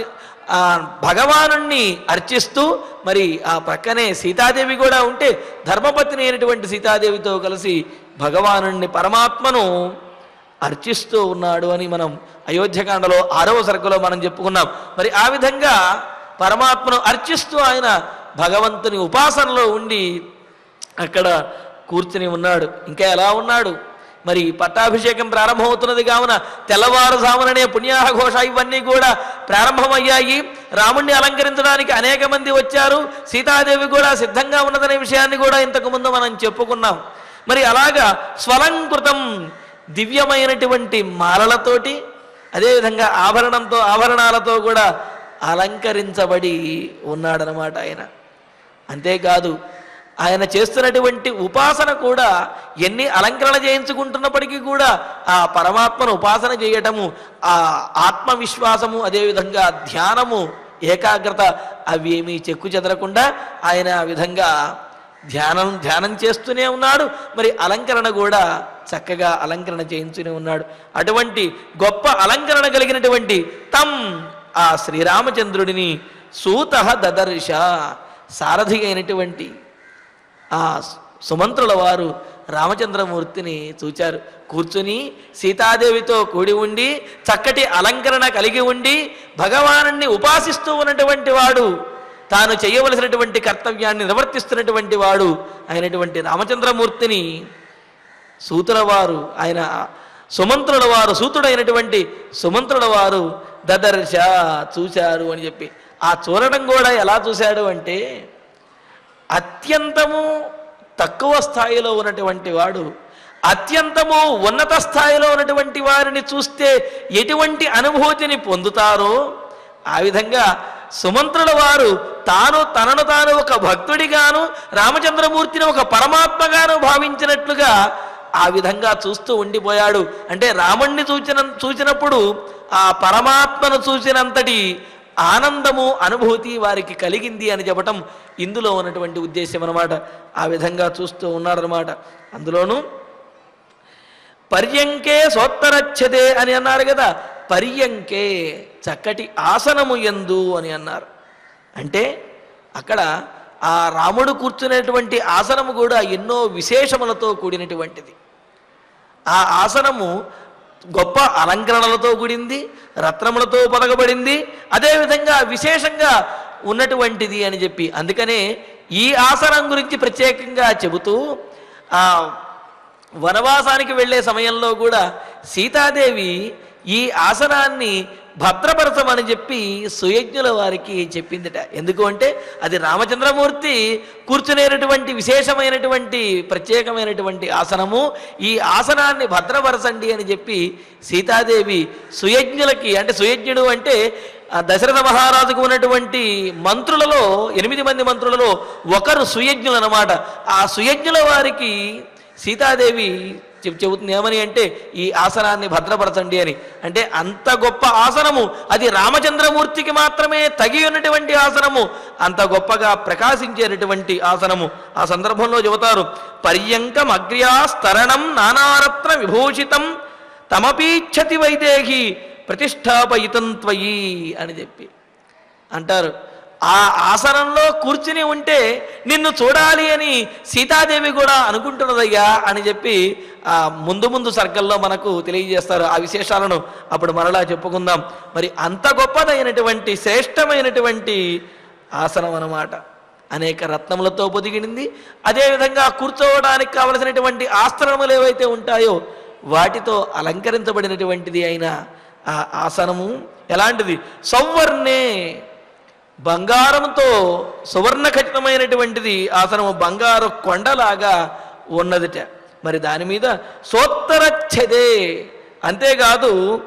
ఆ భగవానుణ్ణి అర్చిస్తూ మరి ఆ ప్రక్కనే సీతాదేవి కూడా ఉంటే ధర్మపత్ని అయినటువంటి సీతాదేవితో కలిసి భగవానుణ్ణి పరమాత్మను అర్చిస్తూ ఉన్నాడు అని మనం అయోధ్యకాండలో ఆరవ సర్గలో మనం చెప్పుకున్నాం. మరి ఆ విధంగా పరమాత్మను అర్చిస్తూ ఆయన భగవంతుని ఉపాసనలో ఉండి అక్కడ కూర్చుని ఉన్నాడు. ఇంకా ఎలా ఉన్నాడు? మరి పట్టాభిషేకం ప్రారంభమవుతున్నది కావున తెల్లవారుజాముననే పుణ్యాహఘోష ఇవన్నీ కూడా ప్రారంభమయ్యాయి. రాముణ్ణి అలంకరించడానికి అనేక మంది వచ్చారు. సీతాదేవి కూడా సిద్ధంగా ఉన్నదనే విషయాన్ని కూడా ఇంతకు ముందు మనం చెప్పుకున్నాం. మరి అలాగా స్వలంకృతం దివ్యమైనటువంటి మాలలతోటి అదేవిధంగా ఆభరణంతో ఆభరణాలతో కూడా అలంకరించబడి ఉన్నాడనమాట ఆయన. అంతేకాదు ఆయన చేస్తున్నటువంటి ఉపాసన కూడా ఎన్ని అలంకరణ చేయించుకుంటున్నప్పటికీ కూడా ఆ పరమాత్మను ఉపాసన చేయటము, ఆ ఆత్మవిశ్వాసము, అదేవిధంగా ధ్యానము, ఏకాగ్రత అవి ఏమీ చెక్కు చెదరకుండా ఆయన ఆ విధంగా ధ్యానం ధ్యానం చేస్తూనే ఉన్నాడు. మరి అలంకరణ కూడా చక్కగా అలంకరణ చేయించునే ఉన్నాడు. అటువంటి గొప్ప అలంకరణ కలిగినటువంటి తం ఆ శ్రీరామచంద్రుడిని సూత దదర్శ సారథి అయినటువంటి ఆ సుమంత్రుల వారు రామచంద్రమూర్తిని చూచారు. కూర్చుని సీతాదేవితో కూడి ఉండి చక్కటి అలంకరణ కలిగి ఉండి భగవానుణ్ణి ఉపాసిస్తూ ఉన్నటువంటి వాడు, తాను చేయవలసినటువంటి కర్తవ్యాన్ని నిర్వర్తిస్తున్నటువంటి వాడు అయినటువంటి రామచంద్రమూర్తిని సూతుల వారు, ఆయన సుమంత్రుల వారు, సూతుడైనటువంటి సుమంత్రుల వారు దదర్శ చూశారు అని చెప్పి. ఆ చూడడం కూడా ఎలా చూశాడు అంటే అత్యంతము తక్కువ స్థాయిలో ఉన్నటువంటి వాడు అత్యంతము ఉన్నత స్థాయిలో ఉన్నటువంటి వారిని చూస్తే ఎటువంటి అనుభూతిని పొందుతారో ఆ విధంగా సుమంత్రుల వారు తాను తనను తాను ఒక భక్తుడిగాను రామచంద్రమూర్తిని ఒక పరమాత్మగాను భావించినట్లుగా ఆ విధంగా చూస్తూ ఉండిపోయాడు. అంటే రాముణ్ణి చూచిన చూసినప్పుడు ఆ పరమాత్మను చూసినంతటి ఆనందము అనుభూతి వారికి కలిగింది అని చెప్పటం ఇందులో ఉన్నటువంటి ఉద్దేశం అన్నమాట. ఆ విధంగా చూస్తూ ఉన్నారన్నమాట. అందులోనూ పర్యంకే సోత్తరచ్చదే అని అన్నారు కదా. పర్యంకే చక్కటి ఆసనము యందు అని అన్నారు. అంటే అక్కడ ఆ రాముడు కూర్చునేటువంటి ఆసనము కూడా ఎన్నో విశేషములతో కూడినటువంటిది. ఆ ఆసనము గొప్ప అలంకరణలతో కూడింది, రత్నములతో పొదగబడింది, అదేవిధంగా విశేషంగా ఉన్నటువంటిది అని చెప్పి అందుకనే ఈ ఆసనం గురించి ప్రత్యేకంగా చెబుతూ ఆ వనవాసానికి వెళ్ళే సమయంలో కూడా సీతాదేవి ఈ ఆసనాన్ని భద్రపరచమని చెప్పి సుయజ్ఞుల వారికి చెప్పిందిట. ఎందుకు అంటే అది రామచంద్రమూర్తి కూర్చునేటటువంటి విశేషమైనటువంటి ప్రత్యేకమైనటువంటి ఆసనము. ఈ ఆసనాన్ని భద్రపరచండి అని చెప్పి సీతాదేవి సుయజ్ఞులకి, అంటే సుయజ్ఞుడు అంటే దశరథ మహారాజుకు ఉన్నటువంటి మంత్రులలో ఎనిమిది మంది మంత్రులలో ఒకరు సుయజ్ఞులు అన్నమాట. ఆ సుయజ్ఞుల వారికి సీతాదేవి చెప్ చెబుతుంది ఏమని అంటే ఈ ఆసనాన్ని భద్రపరచండి అని. అంటే అంత గొప్ప ఆసనము, అది రామచంద్రమూర్తికి మాత్రమే తగి ఉన్నటువంటి ఆసనము, అంత గొప్పగా ప్రకాశించేటటువంటి ఆసనము. ఆ సందర్భంలో చెబుతారు, పర్యంకం అగ్ర్యాస్తరణం నానారత్న విభూషితం తమపీచ్చతి వైదేహి ప్రతిష్టాపయితం త్వయి అని చెప్పి అంటారు. ఆ ఆసనంలో కూర్చుని ఉంటే నిన్ను చూడాలి అని సీతాదేవి కూడా అనుకుంటున్నదయ్యా అని చెప్పి ఆ ముందు ముందు సర్గల్లో మనకు తెలియజేస్తారు. ఆ విశేషాలను అప్పుడు మరలా చెప్పుకుందాం. మరి అంత గొప్పదైనటువంటి శ్రేష్టమైనటువంటి ఆసనం అన్నమాట. అనేక రత్నములతో పొదిగినింది. అదేవిధంగా కూర్చోవడానికి కావలసినటువంటి ఆస్త్రములు ఏవైతే ఉంటాయో వాటితో అలంకరించబడినటువంటిది అయిన ఆ ఆసనము ఎలాంటిది? సౌవర్ణే, బంగారంతో సువర్ణ ఖచ్చితమైనటువంటిది ఆసనము, బంగారు కొండలాగా ఉన్నదిట. మరి దాని మీద సోత్తరచ్ఛదే, అంతేకాదు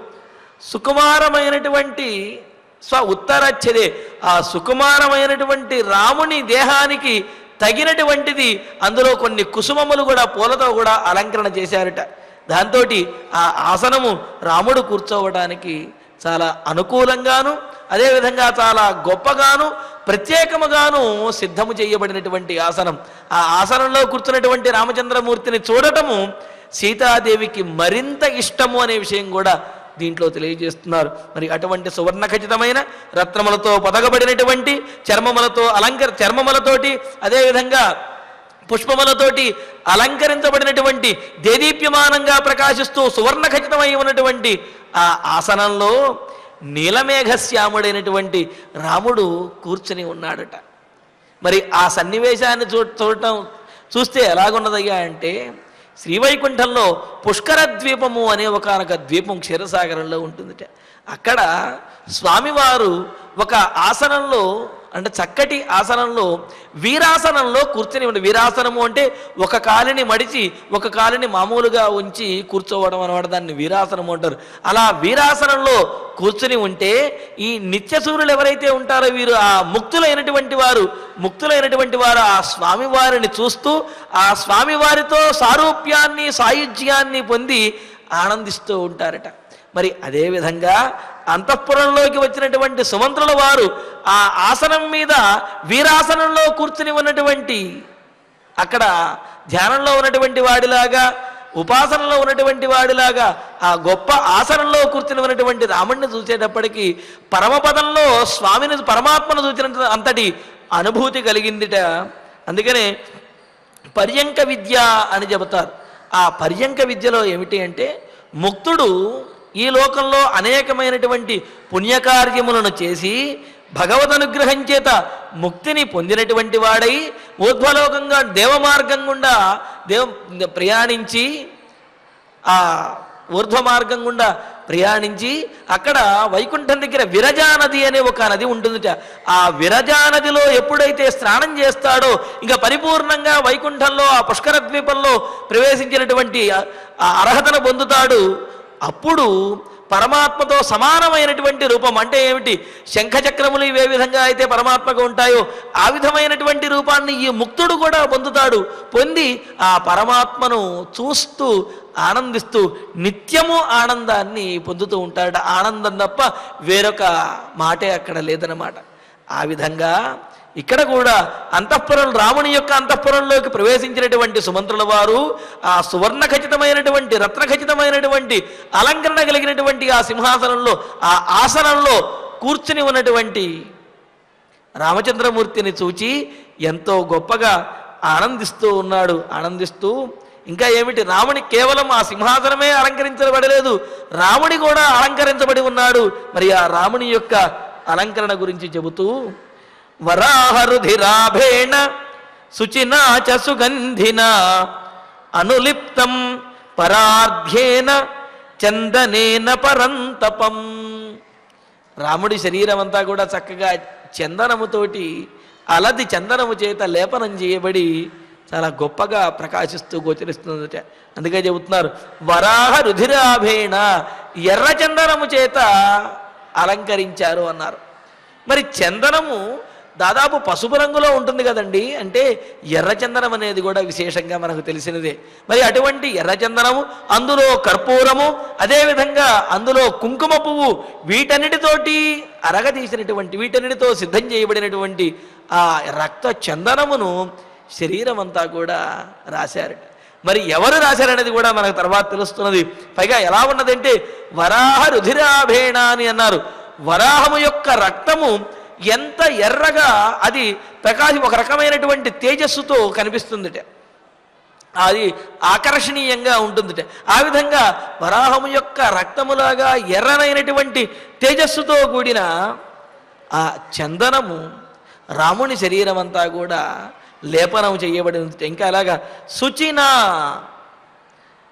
సుకుమారమైనటువంటి స్వ ఉత్తరచ్ఛదే, ఆ సుకుమారమైనటువంటి రాముని దేహానికి తగినటువంటిది అందులో కొన్ని కుసుమములు కూడా పూలతో కూడా అలంకరణ చేశారట. దాంతో ఆ ఆసనము రాముడు కూర్చోవడానికి చాలా అనుకూలంగాను, అదేవిధంగా చాలా గొప్పగాను ప్రత్యేకముగాను సిద్ధము చేయబడినటువంటి ఆసనం. ఆ ఆసనంలో కూర్చున్నటువంటి రామచంద్రమూర్తిని చూడటము సీతాదేవికి మరింత ఇష్టము అనే విషయం కూడా దీంట్లో తెలియజేస్తున్నారు. మరి అటువంటి సువర్ణ ఖచ్చితమైన రత్నములతో పొదగబడినటువంటి చర్మములతో అలంకర చర్మములతోటి అదేవిధంగా పుష్పములతోటి అలంకరించబడినటువంటి దేదీప్యమానంగా ప్రకాశిస్తూ సువర్ణ ఖచ్చితమై ఉన్నటువంటి ఆ ఆసనంలో నీలమేఘశ్యాముడైనటువంటి రాముడు కూర్చుని ఉన్నాడట. మరి ఆ సన్నివేశాన్ని చూ చూడటం చూస్తే ఎలాగున్నదయ్యా అంటే, శ్రీవైకుంఠంలో పుష్కర ద్వీపము అనే ఒకనొక ద్వీపం క్షీరసాగరంలో ఉంటుందిట. అక్కడ స్వామివారు ఒక ఆసనంలో, అంటే చక్కటి ఆసనంలో వీరాసనంలో కూర్చొని ఉండి, వీరాసనము అంటే ఒక కాలిని మడిచి ఒక కాలిని మామూలుగా ఉంచి కూర్చోవడం అనమాట, దాన్ని వీరాసనము అంటారు. అలా వీరాసనంలో కూర్చుని ఉంటే ఈ నిత్యసూరులు ఎవరైతే ఉంటారో వీరు ఆ ముక్తులైనటువంటి వారు ముక్తులైనటువంటి వారు ఆ స్వామివారిని చూస్తూ ఆ స్వామివారితో సారూప్యాన్ని సాయుజ్యాన్ని పొంది ఆనందిస్తూ ఉంటారట. మరి అదేవిధంగా అంతఃపురంలోకి వచ్చినటువంటి సుమంత్రుల వారు ఆ ఆసనం మీద వీరాసనంలో కూర్చుని ఉన్నటువంటి, అక్కడ ధ్యానంలో ఉన్నటువంటి వాడిలాగా ఉపాసనలో ఉన్నటువంటి వాడిలాగా ఆ గొప్ప ఆసనంలో కూర్చుని ఉన్నటువంటి రాముడిని చూసేటప్పటికీ పరమపదంలో స్వామిని పరమాత్మను చూసినంత అంతటి అనుభూతి కలిగిందిట. అందుకనే పర్యంక విద్య అని చెబుతారు. ఆ పర్యంక విద్యలో ఏమిటి అంటే, ముక్తుడు ఈ లోకంలో అనేకమైనటువంటి పుణ్యకార్యములను చేసి భగవద్ అనుగ్రహం చేత ముక్తిని పొందినటువంటి వాడై ఊర్ధ్వలోకంగా దేవమార్గం గుండా దేవ ప్రయాణించి ఆ ఊర్ధ్వ మార్గం గుండా ప్రయాణించి అక్కడ వైకుంఠం దగ్గర విరజా నది అనే ఒక నది ఉంటుందిట. ఆ విరజా నదిలో ఎప్పుడైతే స్నానం చేస్తాడో ఇంకా పరిపూర్ణంగా వైకుంఠంలో ఆ పుష్కర ద్వీపంలో ప్రవేశించినటువంటి ఆ అర్హతను పొందుతాడు. అప్పుడు పరమాత్మతో సమానమైనటువంటి రూపం అంటే ఏమిటి? శంఖచక్రములు ఇవే విధంగా అయితే పరమాత్మకు ఉంటాయో ఆ విధమైనటువంటి రూపాన్ని ఈ ముక్తుడు కూడా పొందుతాడు. పొంది ఆ పరమాత్మను చూస్తూ ఆనందిస్తూ నిత్యము ఆనందాన్ని పొందుతూ ఉంటాడు. ఆనందం తప్ప వేరొక మాటే అక్కడ లేదన్నమాట. ఆ విధంగా ఇక్కడ కూడా అంతఃపురం రాముని యొక్క అంతఃపురంలోకి ప్రవేశించినటువంటి సుమంత్రుల వారు ఆ సువర్ణ ఖచ్చితమైనటువంటి రత్న ఖచ్చితమైనటువంటి అలంకరణ కలిగినటువంటి ఆ సింహాసనంలో ఆ ఆసనంలో కూర్చుని ఉన్నటువంటి రామచంద్రమూర్తిని చూచి ఎంతో గొప్పగా ఆనందిస్తూ ఉన్నాడు. ఆనందిస్తూ ఇంకా ఏమిటి, రాముని కేవలం ఆ సింహాసనమే అలంకరించబడలేదు, రాముడి కూడా అలంకరించబడి ఉన్నాడు. మరి ఆ రాముని యొక్క అలంకరణ గురించి చెబుతూ, వరాహరుధిరాభేణ శుచినా చ సుగంధిన అనులిప్తం పరార్ధ్యేన చందనేన పరంతపం. రాముడి శరీరం అంతా కూడా చక్కగా చందనముతోటి అలది చందనము చేత లేపనం చేయబడి చాలా గొప్పగా ప్రకాశిస్తూ గోచరిస్తుందట. అందుకే చెబుతున్నారు వరాహ రుధిరాభేణ, ఎర్ర చందనము చేత అలంకరించారు అన్నారు. మరి చందనము దాదాపు పసుపు రంగులో ఉంటుంది కదండి, అంటే ఎర్రచందనం అనేది కూడా విశేషంగా మనకు తెలిసినదే. మరి అటువంటి ఎర్రచందనము, అందులో కర్పూరము, అదేవిధంగా అందులో కుంకుమ పువ్వు, వీటన్నిటితోటి అరగదీసినటువంటి వీటన్నిటితో సిద్ధం చేయబడినటువంటి ఆ రక్త చందనమును శరీరం అంతా కూడా రాశారట. మరి ఎవరు రాశారనేది కూడా మనకు తర్వాత తెలుస్తున్నది. పైగా ఎలా ఉన్నదంటే వరాహ రుధిరాభేణ అని అన్నారు. వరాహము యొక్క రక్తము ఎంత ఎర్రగా అది ప్రకాశం ఒక రకమైనటువంటి తేజస్సుతో కనిపిస్తుందిట, అది ఆకర్షణీయంగా ఉంటుందిట. ఆ విధంగా వరాహము యొక్క రక్తములాగా ఎర్రనైనటువంటి తేజస్సుతో కూడిన ఆ చందనము రాముని శరీరం అంతా కూడా లేపనం చేయబడి ఉంది. ఇంకా అలాగా శుచినా,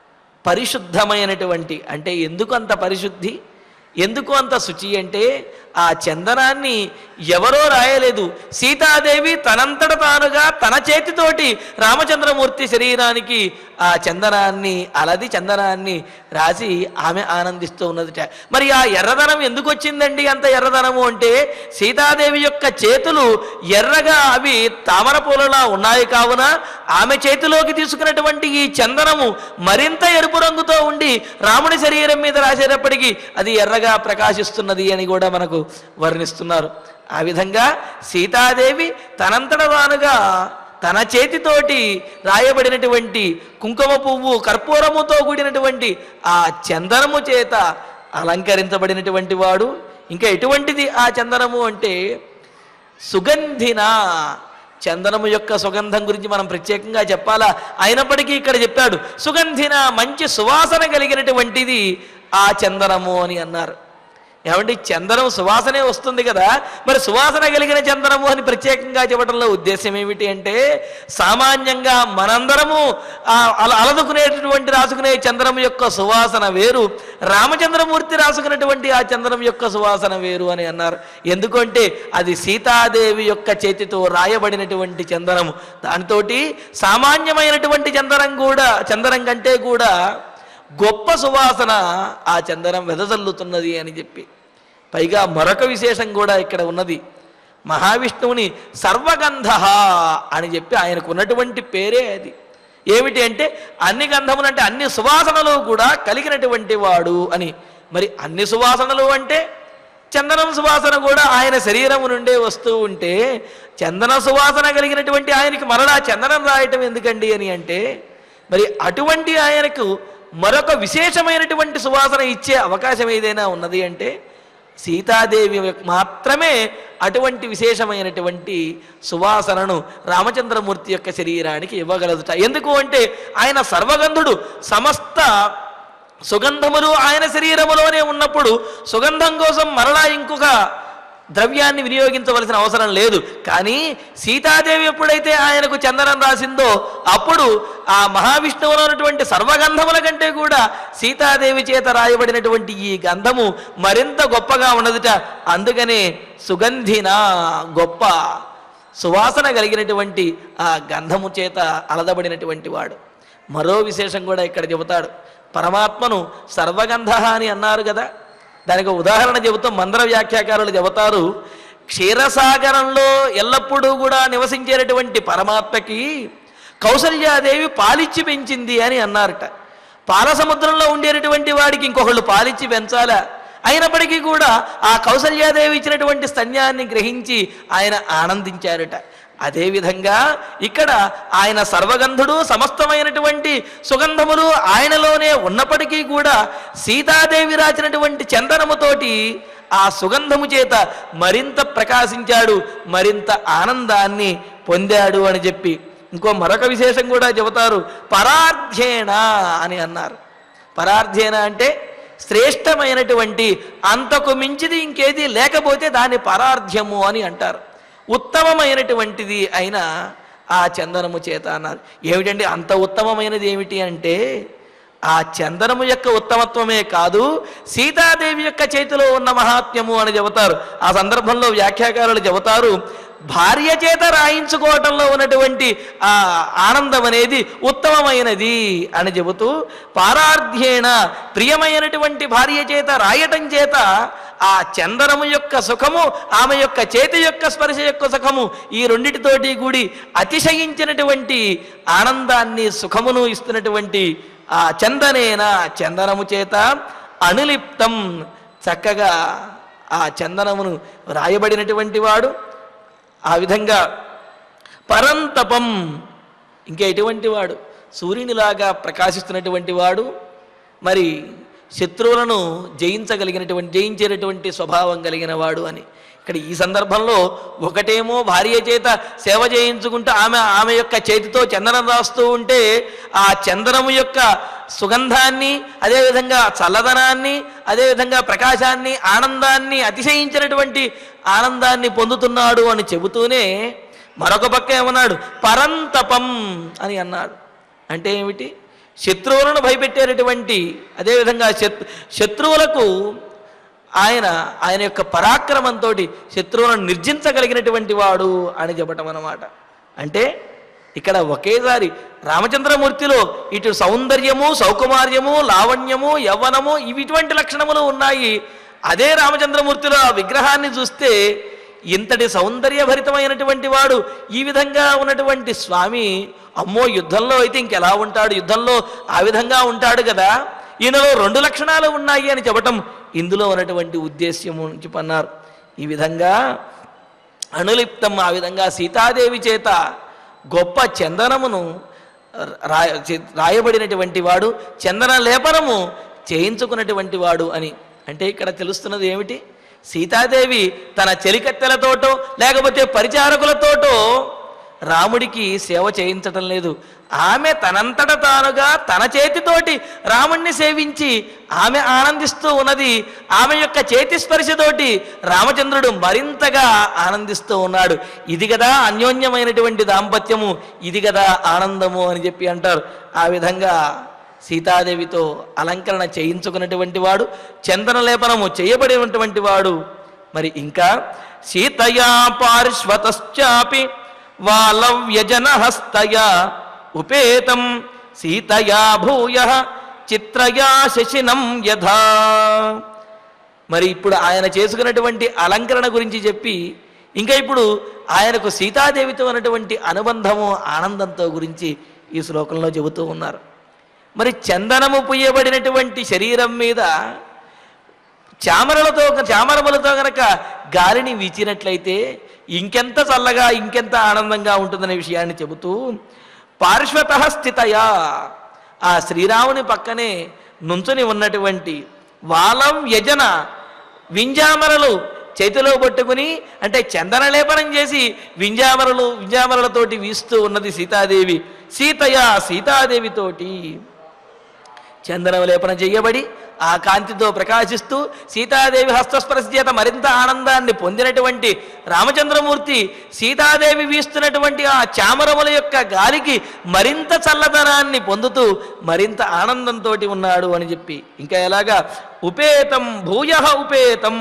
పరిశుద్ధమైనటువంటి, అంటే ఎందుకు అంత పరిశుద్ధి, ఎందుకు అంత శుచి అంటే ఆ చందనాన్ని ఎవరో రాయలేదు. సీతాదేవి తనంతట తానుగా తన చేతితోటి రామచంద్రమూర్తి శరీరానికి ఆ చందనాన్ని అలది చందనాన్ని రాసి ఆమె ఆనందిస్తూ ఉన్నదిట. మరి ఆ ఎర్రదనం ఎందుకు వచ్చిందండి అంత ఎర్రదనము అంటే సీతాదేవి యొక్క చేతులు ఎర్రగా అవి తామర పూలలా ఉన్నాయి కావున ఆమె చేతిలోకి తీసుకున్నటువంటి ఈ చందనము మరింత ఎరుపు రంగుతో ఉండి రాముడి శరీరం మీద రాసేటప్పటికీ అది ఎర్రగా ప్రకాశిస్తున్నది అని కూడా మనకు వర్ణిస్తున్నారు. ఆ విధంగా సీతాదేవి తనంతట తానుగా తన చేతితోటి రాయబడినటువంటి కుంకుమ పువ్వు కర్పూరముతో కూడినటువంటి ఆ చందనము చేత అలంకరించబడినటువంటి వాడు. ఇంకా ఎటువంటిది ఆ చందనము అంటే సుగంధిన. చందనము యొక్క సుగంధం గురించి మనం ప్రత్యేకంగా చెప్పాలా, అయినప్పటికీ ఇక్కడ చెప్పాడు సుగంధిన, మంచి సువాసన కలిగినటువంటిది ఆ చందనము అని అన్నారు. ఏమంటే చందనం సువాసనే వస్తుంది కదా, మరి సువాసన కలిగిన చందనము అని ప్రత్యేకంగా చెప్పడంలో ఉద్దేశం ఏమిటి అంటే సామాన్యంగా మనందరము అలా అలదుకునేటటువంటి రాసుకునే చందనం యొక్క సువాసన వేరు, రామచంద్రమూర్తి రాసుకున్నటువంటి ఆ చందనం యొక్క సువాసన వేరు అని అన్నారు. ఎందుకంటే అది సీతాదేవి యొక్క చేతితో రాయబడినటువంటి చందనము. దానితో సామాన్యమైనటువంటి చందనం కూడా చందనం కంటే కూడా గొప్ప సువాసన ఆ చందనం వెదజల్లుతున్నది అని చెప్పి, పైగా మరొక విశేషం కూడా ఇక్కడ ఉన్నది. మహావిష్ణువుని సర్వగంధ అని చెప్పి ఆయనకు ఉన్నటువంటి పేరే అది. ఏమిటి అంటే అన్ని గంధములు అంటే అన్ని సువాసనలు కూడా కలిగినటువంటి వాడు అని. మరి అన్ని సువాసనలు అంటే చందనం సువాసన కూడా ఆయన శరీరము నుండే వస్తూ ఉంటే చందన సువాసన కలిగినటువంటి ఆయనకి మరలా చందనం రాయటం ఎందుకండి అని అంటే మరి అటువంటి ఆయనకు మరొక విశేషమైనటువంటి సువాసన ఇచ్చే అవకాశం ఏదైనా ఉన్నది అంటే సీతాదేవి మాత్రమే అటువంటి విశేషమైనటువంటి సువాసనను రామచంద్రమూర్తి యొక్క శరీరానికి ఇవ్వగలదుట. ఎందుకు అంటే ఆయన సర్వగంధుడు, సమస్త సుగంధములు ఆయన శరీరములోనే ఉన్నప్పుడు సుగంధం కోసం మరలా ఇంకొక ద్రవ్యాన్ని వినియోగించవలసిన అవసరం లేదు. కానీ సీతాదేవి ఎప్పుడైతే ఆయనకు చందనం రాసిందో అప్పుడు ఆ మహావిష్ణువులో ఉన్నటువంటి సర్వగంధముల కంటే కూడా సీతాదేవి చేత రాయబడినటువంటి ఈ గంధము మరింత గొప్పగా ఉన్నదిట. అందుకనే సుగంధిన, గొప్ప సువాసన కలిగినటువంటి ఆ గంధము చేత అలదబడినటువంటి వాడు. మరో విశేషం కూడా ఇక్కడ చెబుతాడు. పరమాత్మను సర్వగంధ అని అన్నారు కదా, దానికి ఉదాహరణ చెబుతూ మందర వ్యాఖ్యాకారులు చెబుతారు, క్షీరసాగరంలో ఎల్లప్పుడూ కూడా నివసించేటటువంటి పరమాత్మకి కౌసల్యాదేవి పాలిచ్చి పెంచింది అని అన్నారట. పాల సముద్రంలో ఉండేటటువంటి వాడికి ఇంకొకళ్ళు పాలిచ్చి పెంచాలా? అయినప్పటికీ కూడా ఆ కౌసల్యాదేవి ఇచ్చినటువంటి స్తన్యాన్ని గ్రహించి ఆయన ఆనందించారట. అదేవిధంగా ఇక్కడ ఆయన సర్వగంధుడు, సమస్తమైనటువంటి సుగంధములు ఆయనలోనే ఉన్నప్పటికీ కూడా సీతాదేవి రాచినటువంటి చందనముతోటి ఆ సుగంధము చేత మరింత ప్రకాశించాడు, మరింత ఆనందాన్ని పొందాడు అని చెప్పి ఇంకో మరొక విశేషం కూడా చెబుతారు. పరార్థేన అని అన్నారు. పరార్థేన అంటే శ్రేష్టమైనటువంటి, అంతకు మించిది ఇంకేది లేకపోతే దాన్ని పరార్థ్యము అని అంటారు. ఉత్తమమైనటువంటిది అయిన ఆ చందనము చేత అన్నారు. ఏమిటండి అంత ఉత్తమమైనది ఏమిటి అంటే ఆ చందనము యొక్క ఉత్తమత్వమే కాదు, సీతాదేవి యొక్క చేతిలో ఉన్న మహాత్మ్యము అని చెబుతారు. ఆ సందర్భంలో వ్యాఖ్యాకారులు చెబుతారు, భార్య చేత రాయించుకోవటంలో ఉన్నటువంటి ఆ ఆనందం అనేది ఉత్తమమైనది అని చెబుతూ పారార్థ్యేణ, ప్రియమైనటువంటి భార్య చేత రాయటం చేత ఆ చందనము యొక్క సుఖము, ఆమె యొక్క చేతి యొక్క స్పర్శ యొక్క సుఖము, ఈ రెండిటితోటి కూడి అతిశయించినటువంటి ఆనందాన్ని సుఖమును ఇస్తున్నటువంటి ఆ చందనేన, చందనము చేత అనులిప్తం, చక్కగా ఆ చందనమును రాయబడినటువంటి వాడు. ఆ విధంగా పరంతపం, ఇంకా ఎటువంటి వాడు, సూర్యునిలాగా ప్రకాశిస్తున్నటువంటి వాడు, మరి శత్రువులను జయించగలిగినటువంటి జయించేటటువంటి స్వభావం కలిగిన వాడు అని. ఇక్కడ ఈ సందర్భంలో ఒకటేమో భార్య చేత సేవ చేయించుకుంటూ ఆమె ఆమె యొక్క చేతితో చందనం రాస్తూ ఉంటే ఆ చందనము యొక్క సుగంధాన్ని, అదేవిధంగా చల్లదనాన్ని, అదేవిధంగా ప్రకాశాన్ని, ఆనందాన్ని, అతిశయించినటువంటి ఆనందాన్ని పొందుతున్నాడు అని చెబుతూనే మరొక పక్క ఏమన్నాడు, పరంతపం అని అన్నాడు. అంటే ఏమిటి? శత్రువులను భయపెట్టేటటువంటి, అదేవిధంగా శత్రు శత్రువులకు ఆయన ఆయన యొక్క పరాక్రమంతో శత్రువులను నిర్జించగలిగినటువంటి వాడు అని చెప్పటం అన్నమాట. అంటే ఇక్కడ ఒకేసారి రామచంద్రమూర్తిలో ఇటు సౌందర్యము, సౌకుమార్యము, లావణ్యము, యవ్వనము ఇవి ఇటువంటి లక్షణములు ఉన్నాయి. అదే రామచంద్రమూర్తిలో ఆ విగ్రహాన్ని చూస్తే ఇంతటి సౌందర్యభరితమైనటువంటి వాడు, ఈ విధంగా ఉన్నటువంటి స్వామి, అమ్మో యుద్ధంలో అయితే ఇంకెలా ఉంటాడు, యుద్ధంలో ఆ విధంగా ఉంటాడు కదా, ఈయనలో రెండు లక్షణాలు ఉన్నాయి అని చెప్పటం ఇందులో ఉన్నటువంటి ఉద్దేశ్యము చెప్పన్నారు. ఈ విధంగా అనులిప్తం, ఆ విధంగా సీతాదేవి చేత గొప్ప చందనమును రాయ రాయబడినటువంటి వాడు, చందన లేపనము చేయించుకున్నటువంటి వాడు అని. అంటే ఇక్కడ తెలుస్తున్నది ఏమిటి? సీతాదేవి తన చెలికత్తెలతోటో లేకపోతే పరిచారకులతోటో రాముడికి సేవ చేయించటం లేదు. ఆమె తనంతట తానుగా తన చేతితోటి రాముణ్ణి సేవించి ఆమె ఆనందిస్తూ ఉన్నది. ఆమె యొక్క చేతి స్పర్శతోటి రామచంద్రుడు మరింతగా ఆనందిస్తూ ఉన్నాడు. ఇది కదా అన్యోన్యమైనటువంటి దాంపత్యము, ఇది కదా ఆనందము అని చెప్పి అంటారు. ఆ విధంగా సీతాదేవితో అలంకరణ చేయించుకున్నటువంటి వాడు, చందన లేపనము చేయబడినటువంటి వాడు. మరి ఇంకా సీతయా పార్శ్వతశ్చాపి వాలవ్యజన హస్తయా ఉపేతం సీతయా భూయ చిత్రయా శశినం యథా. మరి ఇప్పుడు ఆయన చేసుకున్నటువంటి అలంకరణ గురించి చెప్పి ఇంకా ఇప్పుడు ఆయనకు సీతాదేవితో ఉన్నటువంటి అనుబంధము, ఆనందంతో గురించి ఈ శ్లోకంలో చెబుతూ ఉన్నారు. మరి చందనము పుయ్యబడినటువంటి శరీరం మీద చామరలతో చామరములతో గనక గాలిని వీచినట్లయితే ఇంకెంత చల్లగా, ఇంకెంత ఆనందంగా ఉంటుందనే విషయాన్ని చెబుతూ పార్శ్వత స్థితయా, ఆ శ్రీరాముని పక్కనే నుంచుని ఉన్నటువంటి వాలం యజన వింజామరలు చేతిలో పట్టుకుని, అంటే చందన లేపనం చేసి వింజామరలు వింజామరలతోటి వీస్తూ ఉన్నది సీతాదేవి. సీతయా సీతాదేవితోటి చందన లేపనం చేయబడి ఆ కాంతితో ప్రకాశిస్తూ సీతాదేవి హస్తస్పర్శ చేత మరింత ఆనందాన్ని పొందినటువంటి రామచంద్రమూర్తి సీతాదేవి వీస్తున్నటువంటి ఆ చామరముల యొక్క గాలికి మరింత చల్లదనాన్ని పొందుతూ మరింత ఆనందంతో ఉన్నాడు అని చెప్పి, ఇంకా ఎలాగా ఉపేతం భూయ ఉపేతం,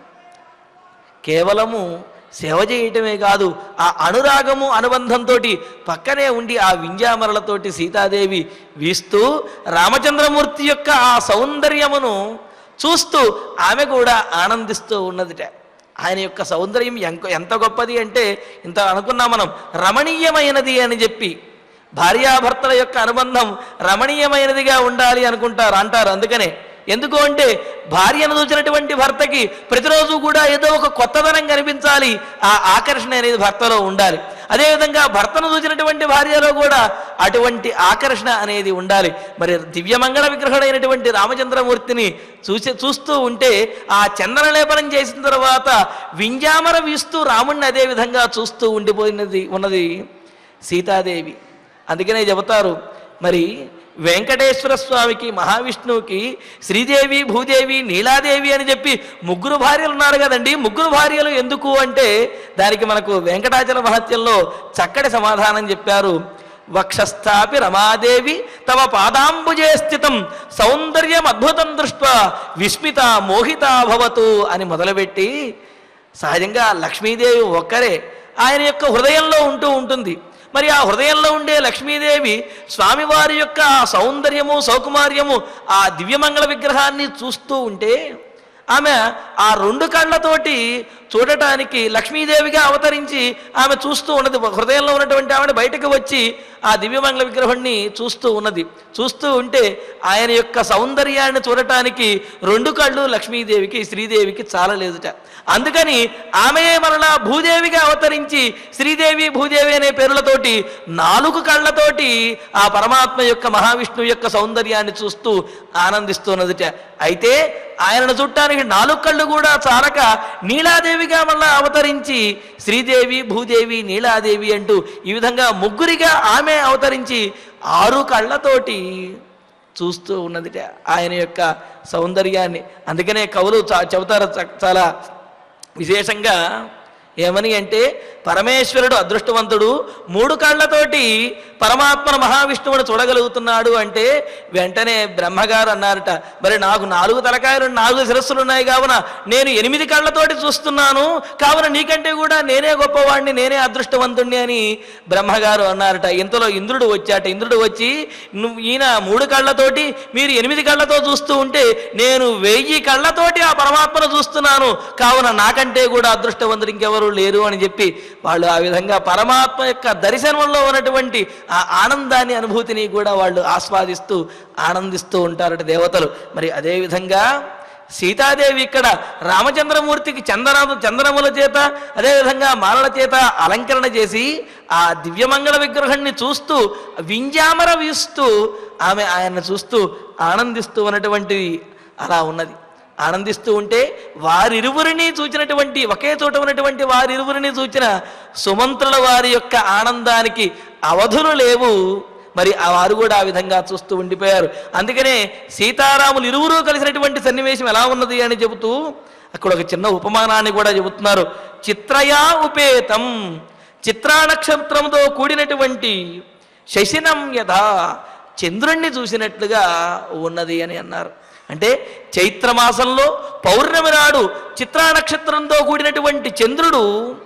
కేవలము సేవ చేయటమే కాదు, ఆ అనురాగము అనుబంధంతో పక్కనే ఉండి ఆ వింజామరలతోటి సీతాదేవి వీస్తూ రామచంద్రమూర్తి యొక్క ఆ సౌందర్యమును చూస్తూ ఆమె కూడా ఆనందిస్తూ ఉన్నదిట. ఆయన యొక్క సౌందర్యం ఎంత ఎంత గొప్పది అంటే, ఇంత అనుకున్నాం మనం, రమణీయమైనది అని చెప్పి. భార్యాభర్తల యొక్క అనుబంధం రమణీయమైనదిగా ఉండాలి అనుకుంటారు అంటారు. అందుకనే ఎందుకు అంటే భార్యను చూసినటువంటి భర్తకి ప్రతిరోజు కూడా ఏదో ఒక కొత్తదనం కనిపించాలి, ఆ ఆకర్షణ అనేది భర్తలో ఉండాలి. అదేవిధంగా భర్తను చూసినటువంటి భార్యలో కూడా అటువంటి ఆకర్షణ అనేది ఉండాలి. మరి దివ్యమంగళ విగ్రహుడైనటువంటి రామచంద్రమూర్తిని చూసి చూస్తూ ఉంటే ఆ చందన లేపనం చేసిన తర్వాత వింజామర వీస్తూ రాముణ్ణి అదే విధంగా చూస్తూ ఉండిపోయినది ఉన్నది సీతాదేవి. అందుకనే చెబుతారు, మరి వెంకటేశ్వర స్వామికి, మహావిష్ణువుకి శ్రీదేవి, భూదేవి, నీలాదేవి అని చెప్పి ముగ్గురు భార్యలు ఉన్నారు కదండి. ముగ్గురు భార్యలు ఎందుకు అంటే దానికి మనకు వెంకటాచల మహత్యంలో చక్కటి సమాధానం చెప్పారు. వక్షస్థాపి రమాదేవి తవ పాదాంబుజే స్థితం సౌందర్యం అద్భుతం దృష్ట్వా విస్మిత మోహిత భవతు అని మొదలుపెట్టి, సహజంగా లక్ష్మీదేవి ఒక్కరే ఆయన యొక్క హృదయంలో ఉంటూ ఉంటుంది. మరి ఆ హృదయంలో ఉండే లక్ష్మీదేవి స్వామివారి యొక్క సౌందర్యము, సౌకుమార్యము, ఆ దివ్యమంగళ విగ్రహాన్ని చూస్తూ ఉంటే ఆమె ఆ రెండు కళ్ళతోటి చూడటానికి లక్ష్మీదేవిగా అవతరించి ఆమె చూస్తూ ఉన్నది. హృదయంలో ఉన్నటువంటి ఆమె బయటకు వచ్చి ఆ దివ్యమంగళ విగ్రహాన్ని చూస్తూ ఉన్నది. చూస్తూ ఉంటే ఆయన యొక్క సౌందర్యాన్ని చూడటానికి రెండు కళ్ళు లక్ష్మీదేవికి, శ్రీదేవికి చాలలేదుట. అందుకని ఆమెయే మరలా భూదేవిగా అవతరించి శ్రీదేవి, భూదేవి అనే పేర్లతోటి నాలుగు కళ్ళతోటి ఆ పరమాత్మ యొక్క, మహావిష్ణువు యొక్క సౌందర్యాన్ని చూస్తూ ఆనందిస్తున్నదిట. అయితే ఆయనను చూడటానికి నాలుగు కళ్ళు కూడా చాలక నీలాదేవిగా మళ్ళా అవతరించి శ్రీదేవి, భూదేవి, నీలాదేవి అంటూ ఈ విధంగా ముగ్గురిగా ఆమె అవతరించి ఆరు కళ్ళతోటి చూస్తూ ఉన్నదిట ఆయన యొక్క సౌందర్యాన్ని. అందుకనే కవులు చెబుతారు చాలా విశేషంగా, ఏమని అంటే పరమేశ్వరుడు అదృష్టవంతుడు, మూడు కళ్ళతోటి పరమాత్మను మహావిష్ణువుని చూడగలుగుతున్నాడు అంటే వెంటనే బ్రహ్మగారు అన్నారట, మరి నాకు నాలుగు తలకాయలు నాలుగు శిరస్సులు ఉన్నాయి కావున నేను ఎనిమిది కళ్ళతోటి చూస్తున్నాను, కావున నీకంటే కూడా నేనే గొప్పవాడిని, నేనే అదృష్టవంతుణ్ణి అని బ్రహ్మగారు అన్నారట. ఇంతలో ఇంద్రుడు వచ్చాట. ఇంద్రుడు వచ్చి నువ్వు ఈయన మూడు కళ్ళతోటి మీరు ఎనిమిది కళ్ళతో చూస్తూ ఉంటే నేను వెయ్యి కళ్ళతోటి ఆ పరమాత్మను చూస్తున్నాను, కావున నాకంటే కూడా అదృష్టవంతుడు ఇంకెవరు లేరు అని చెప్పి వాళ్ళు ఆ విధంగా పరమాత్మ యొక్క దర్శనంలో ఉన్నటువంటి ఆ ఆనందాన్ని అనుభూతిని కూడా వాళ్ళు ఆస్వాదిస్తూ ఆనందిస్తూ ఉంటారట దేవతలు. మరి అదేవిధంగా సీతాదేవి ఇక్కడ రామచంద్రమూర్తికి చందన చందనముల చేత అదేవిధంగా మాలల చేత అలంకరణ చేసి ఆ దివ్యమంగళ విగ్రహాన్ని చూస్తూ వింజామర వీస్తూ ఆమె ఆయన్ని చూస్తూ ఆనందిస్తూ ఉన్నటువంటి అలా ఉన్నది. ఆనందిస్తూ ఉంటే వారిరువురిని చూచినటువంటి ఒకే చోట ఉన్నటువంటి వారిరువురిని చూచిన సుమంత్రుల వారి యొక్క ఆనందానికి అవధులు లేవు. మరి ఆ వారు కూడా ఆ విధంగా చూస్తూ ఉండిపోయారు. అందుకనే సీతారాములు ఇరువురు కలిసినటువంటి సన్నివేశం ఎలా ఉన్నది అని చెబుతూ అక్కడ ఒక చిన్న ఉపమానాన్ని కూడా చెబుతున్నారు. చిత్రయా ఉపేతం, చిత్రా నక్షత్రంతో కూడినటువంటి శశినం యథా, చంద్రుణ్ణి చూసినట్లుగా ఉన్నది అని అన్నారు. అంటే చైత్రమాసంలో పౌర్ణమి నాడు చిత్రా నక్షత్రంతో కూడినటువంటి చంద్రుడు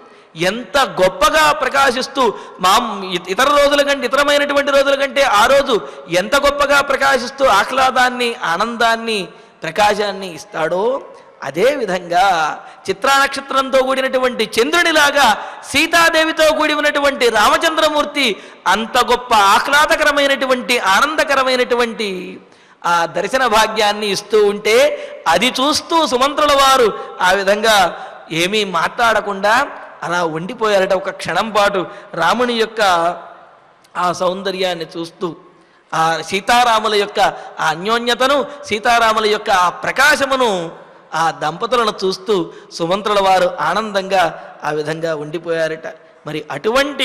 ఎంత గొప్పగా ప్రకాశిస్తూ మా ఇతర రోజుల కంటే ఇతరమైనటువంటి రోజుల కంటే ఆ రోజు ఎంత గొప్పగా ప్రకాశిస్తూ ఆహ్లాదాన్ని ఆనందాన్ని ప్రకాశాన్ని ఇస్తాడో అదేవిధంగా చిత్రా నక్షత్రంతో కూడినటువంటి చంద్రునిలాగా సీతాదేవితో కూడి ఉన్నటువంటి రామచంద్రమూర్తి అంత గొప్ప ఆహ్లాదకరమైనటువంటి ఆనందకరమైనటువంటి ఆ దర్శన భాగ్యాన్ని ఇస్తూ ఉంటే అది చూస్తూ సుమంత్రుల వారు ఆ విధంగా ఏమీ మాట్లాడకుండా అలా ఉండిపోయారట. ఒక క్షణం పాటు రాముని యొక్క ఆ సౌందర్యాన్ని చూస్తూ ఆ సీతారాముల యొక్క ఆ అన్యోన్యతను సీతారాముల యొక్క ఆ ప్రకాశమును ఆ దంపతులను చూస్తూ సుమంత్రుల వారు ఆనందంగా ఆ విధంగా ఉండిపోయారట. మరి అటువంటి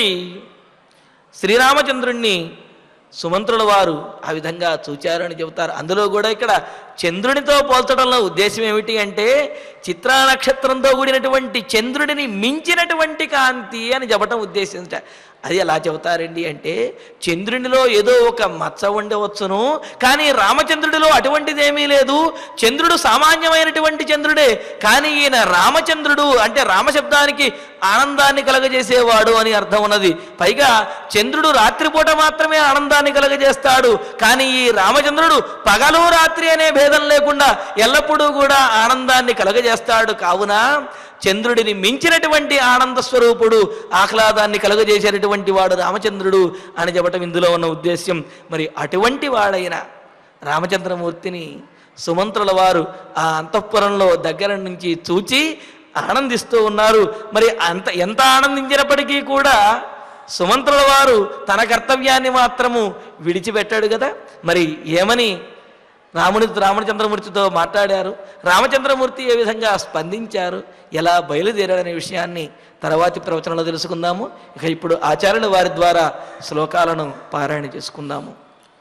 శ్రీరామచంద్రుణ్ణి సుమంత్రుల వారు ఆ విధంగా చూచారని చెబుతారు. అందులో కూడా ఇక్కడ చంద్రునితో పోల్చడంలో ఉద్దేశం ఏమిటి అంటే చిత్రా నక్షత్రంతో కూడినటువంటి చంద్రుడిని మించినటువంటి కాంతి అని చెప్పటం ఉద్దేశించ. అది ఎలా చెబుతారండి అంటే చంద్రునిలో ఏదో ఒక మచ్చ ఉండవచ్చును, కానీ రామచంద్రుడిలో అటువంటిది ఏమీ లేదు. చంద్రుడు సామాన్యమైనటువంటి చంద్రుడే, కానీ ఈయన రామచంద్రుడు అంటే రామశబ్దానికి ఆనందాన్ని కలగజేసేవాడు అని అర్థం ఉన్నది. పైగా చంద్రుడు రాత్రిపూట మాత్రమే ఆనందాన్ని కలగజేస్తాడు, కానీ ఈ రామచంద్రుడు పగలు రాత్రి అనే భేదం లేకుండా ఎల్లప్పుడూ కూడా ఆనందాన్ని కలగజేస్తాడు. కావున చంద్రుడిని మించినటువంటి ఆనంద స్వరూపుడు, ఆహ్లాదాన్ని కలుగజేసేటటువంటి వాడు రామచంద్రుడు అని చెప్పటం ఇందులో ఉన్న ఉద్దేశ్యం. మరి అటువంటి వాడైన రామచంద్రమూర్తిని సుమంత్రుల వారు ఆ అంతఃపురంలో దగ్గర నుంచి చూచి ఆనందిస్తూ ఉన్నారు. మరి అంత ఎంత ఆనందించినప్పటికీ కూడా సుమంత్రుల వారు తన కర్తవ్యాన్ని మాత్రము విడిచిపెట్టాడు కదా. మరి ఏమని రాముని రామచంద్రమూర్తితో మాట్లాడారు, రామచంద్రమూర్తి ఏ విధంగా స్పందించారు, ఎలా బయలుదేరారనే విషయాన్ని తర్వాతి ప్రవచనంలో తెలుసుకుందాము. ఇక ఇప్పుడు ఆచార్యుల వారి ద్వారా శ్లోకాలను పారాయణ చేసుకుందాము.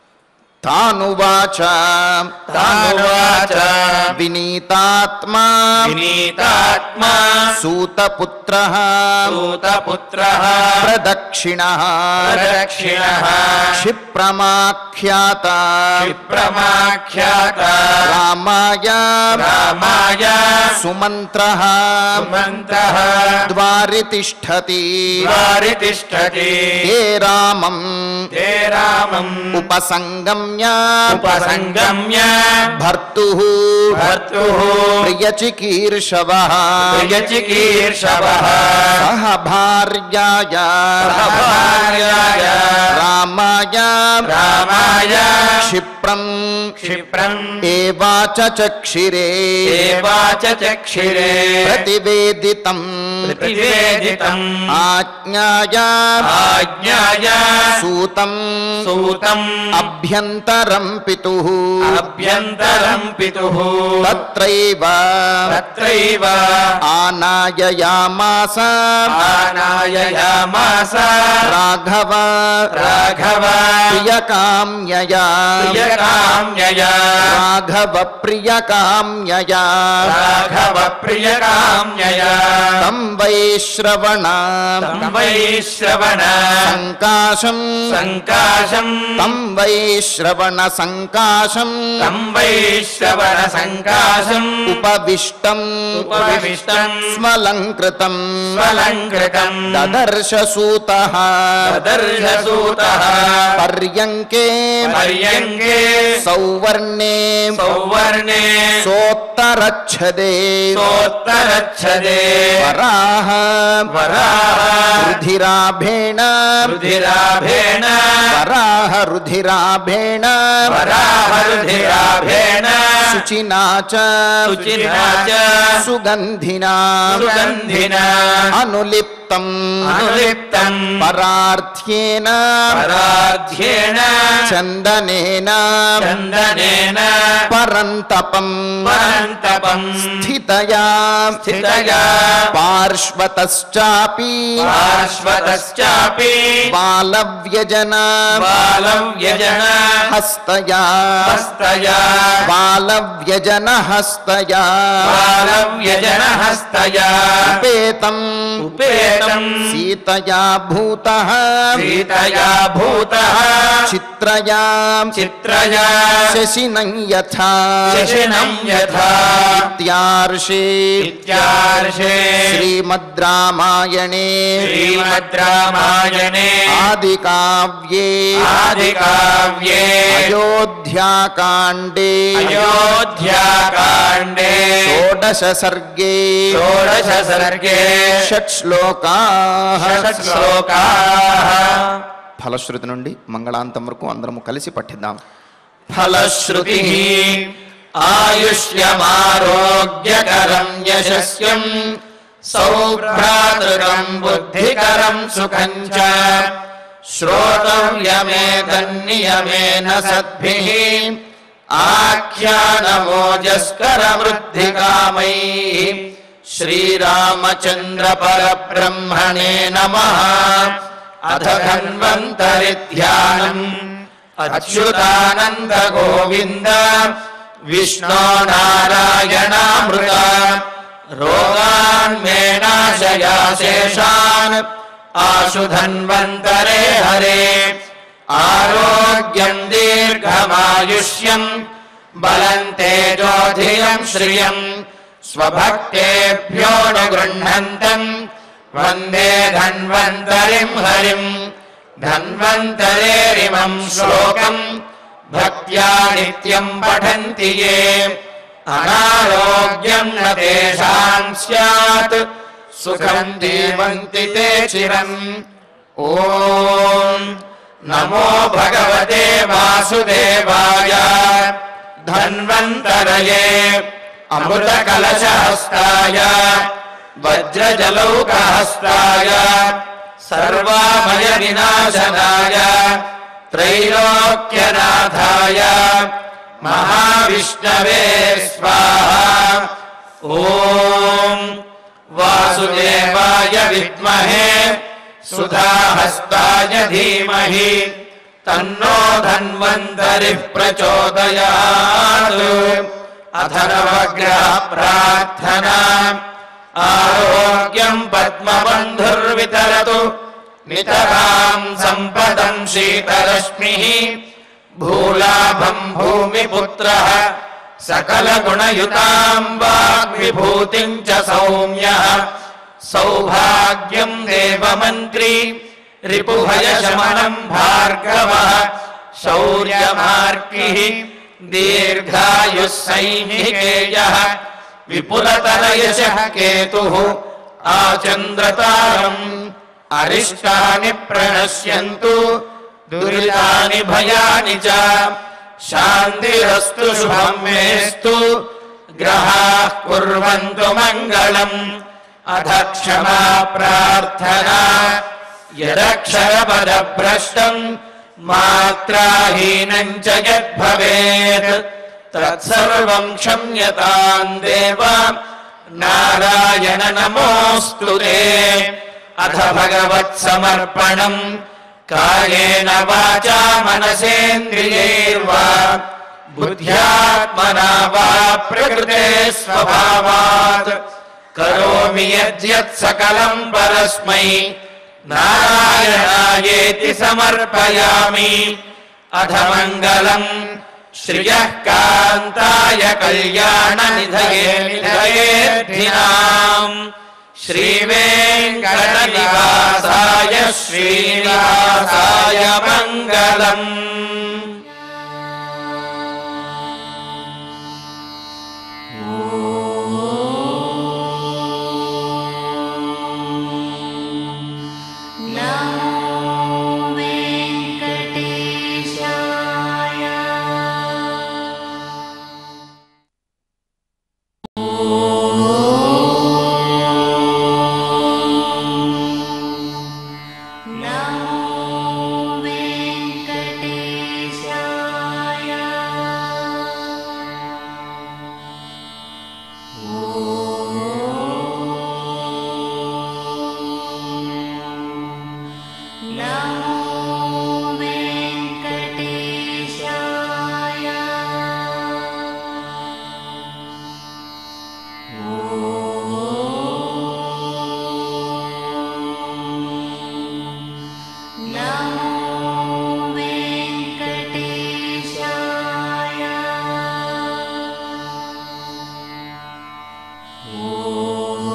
తానువాచ తానువాచ వినీతాత్మా వినీతాత్మా సూతపుత్రః సూతపుత్రః ప్రదక్షిణః ప్రదక్షిణః క్షిప్రమాఖ్యాత క్షిప్రమాఖ్యాత రామాయ రామాయ సుమంత్రః సుమంత్రః ద్వారి తిష్ఠతి ద్వారి తిష్ఠతి తే రామం తే రామం ఉపసంగమ్య ఉపసంగమ్య భర్తుః భర్తుః ప్రియచికీర్షవః ప్రియచికీర్షవః సహ భార్యాయ సహ భార్యాయ రామాయ రామాయ క్షిప్రం క్షిప్రం ఏవాచ చక్షిరే ఏవాచ చక్షిరే ప్రతివేదితం ప్రతివేదితం ఆజ్ఞాయ ఆజ్ఞాయ సూతం సూతం అభ్యంతరం పితుః అభ్యంతరం పితుః తత్రైవ తత్రైవ ఆనాయయామాస ఆనాయయామాస రాఘవ రాఘవ ప్రియకామ్యయా ప్రియకామ్యయా రాఘవ ప్రియకామ్యయా రాఘవ ప్రియకామ్యయా తం వైశ్రవణ తం వైశ్రవణ సంకాశం సంకాశం తం వైశ్రవణ సంకాశం తం వైశ్రవణ సంకాశం ఉపవిష్టం ఉపవిష్టం స్మలంకృతం స్వలంకృతం దదర్శ సూతః దదర్శసూతః పర్యంకే పర్యంకే సౌవర్ణే సౌవర్ణే సోత్తరచ్ఛదే సోత్తరచ్ఛదే వరాహ వరాహ రుధిరాభేణ రుధిరాభేణ వరాహ రుధిరాభేణ వరాహ రుధిరాభేణ శుచినా చ శుచినా చ సుగంధినా సుగంధినా అనులిప్తం అనులిప్తం పరార్థ్యేన పరాధ్యేన చందనేన చందనేన పరంతపం పరంతపం స్థితయా స్థితయా పార్శ్వతశ్చాపి పార్శ్వతశ్చాపి బాలవ్యజన బాలవ్యజన హస్తయా హస్తయా బాలవ్యజన హస్తయా బాలవ్యజన హస్తయా ఉపేతం ఉపేతం సీతయా భూతః సీతయా భూతః చిత్రయా చిత్రయా శశినం యథా శశినం యథా ఇత్యార్షే ఇత్యార్షే శ్రీమద్ రామాయణే శ్రీమద్ రామాయణే ఆదికావ్యే ఆదికావ్యే అయోధ్యాకాండే అయోధ్యాకాండే షోడశ సర్గే షోడశ సర్గే షట్ శ్లోకాః షట్ శ్లోకాః ఫలశ్రుతి నుండి మంగళాంతం వరకు అందరము కలిసి పఠిద్దాం. ఫలశ్రుతి ఆయుష్యమారోగ్యకరం యశస్యం సౌభ్రాతృకం బుద్ధికరం సుఖం చ శ్రోతవ్యమేతన్నియమేన సద్భిః ఆఖ్యానమోజస్కరవృద్ధికామైః శ్రీరామచంద్ర పరబ్రహ్మణే నమః. అథ ధన్వంతరి ధ్యానం అచ్యుతానంద గోవింద విష్ణో నారాయణామృత రోగాన్ మే నాశయా శేషాన్ ఆశు ధన్వంతరే హరే. ఆరోగ్యం దీర్ఘమాయుష్యం బలం తేజోధియం శ్రియం స్వభక్తేభ్యో ను గృహ్ణంతం వందే ధన్వంతరిం హరిం. ధన్వంతరేరిమం శ్లోకం భక్త్యా నిత్యం పఠంతి యే అనారోగ్యం న తేషాం స్యాత్ సుఖం జీవంతి తే చిరం. ఓం నమో భగవతే వాసుదేవాయ ధన్వంతరయే అమృత కలశహస్తాయ వజ్రజలౌకహస్తాయ సర్వామయ వినాశనాయ త్రైలోక్యనాథాయ మహావిష్ణవే స్వాహా. ఓం వాసుదేవాయ విద్మహే సుధాహస్తాయ ధీమహి తన్నో ధన్వంతరి ప్రచోదయాత్. అథ నవగ్రహ ప్రార్థనా. ఆరోగ్యం పద్మబంధుర్వితరతు నితరాం సంపదం శీతరశ్మిః భూలాభం భూమిపుత్రః సకలగుణయుతాం వాగ్విభూతిం చ సౌమ్యః సౌభాగ్యం దేవమంత్రి రిపుభయశమనం భార్గవః శౌర్యమార్కిః దీర్ఘాయుః సైనికేయః విపులతరయశః కేతుః ఆచంద్రతారం అరిష్టాని ప్రణశ్యంతు దురితాని భయాని చ శాంతిరస్తు శుభం మేస్తు గ్రహాః కుర్వంతు మంగళం. అథ క్షమా ప్రార్థనా. యదక్షరపదభ్రష్టం మాత్రాహీనం చ యద్భవేత్ తత్సర్వం క్షమ్యతాం దేవ నారాయణ నమోऽస్తు తే. అథ భగవత్సమర్పణం. कायेन वाचा मनसेन्द्रियैर्वा बुद्ध्यात्मना वा प्रकृते स्वभावात् करोमि यद्यत् सकलं परस्मै नारायणायेति समर्पयामि। अथ मङ्गलम् श्रियः कान्ताय कल्याणनिधये निधयेऽर्थिनाम् श्रीवेङ्कटनिवासाय श्रीनिवासाय मङ्गलम्।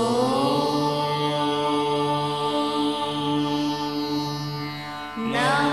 Now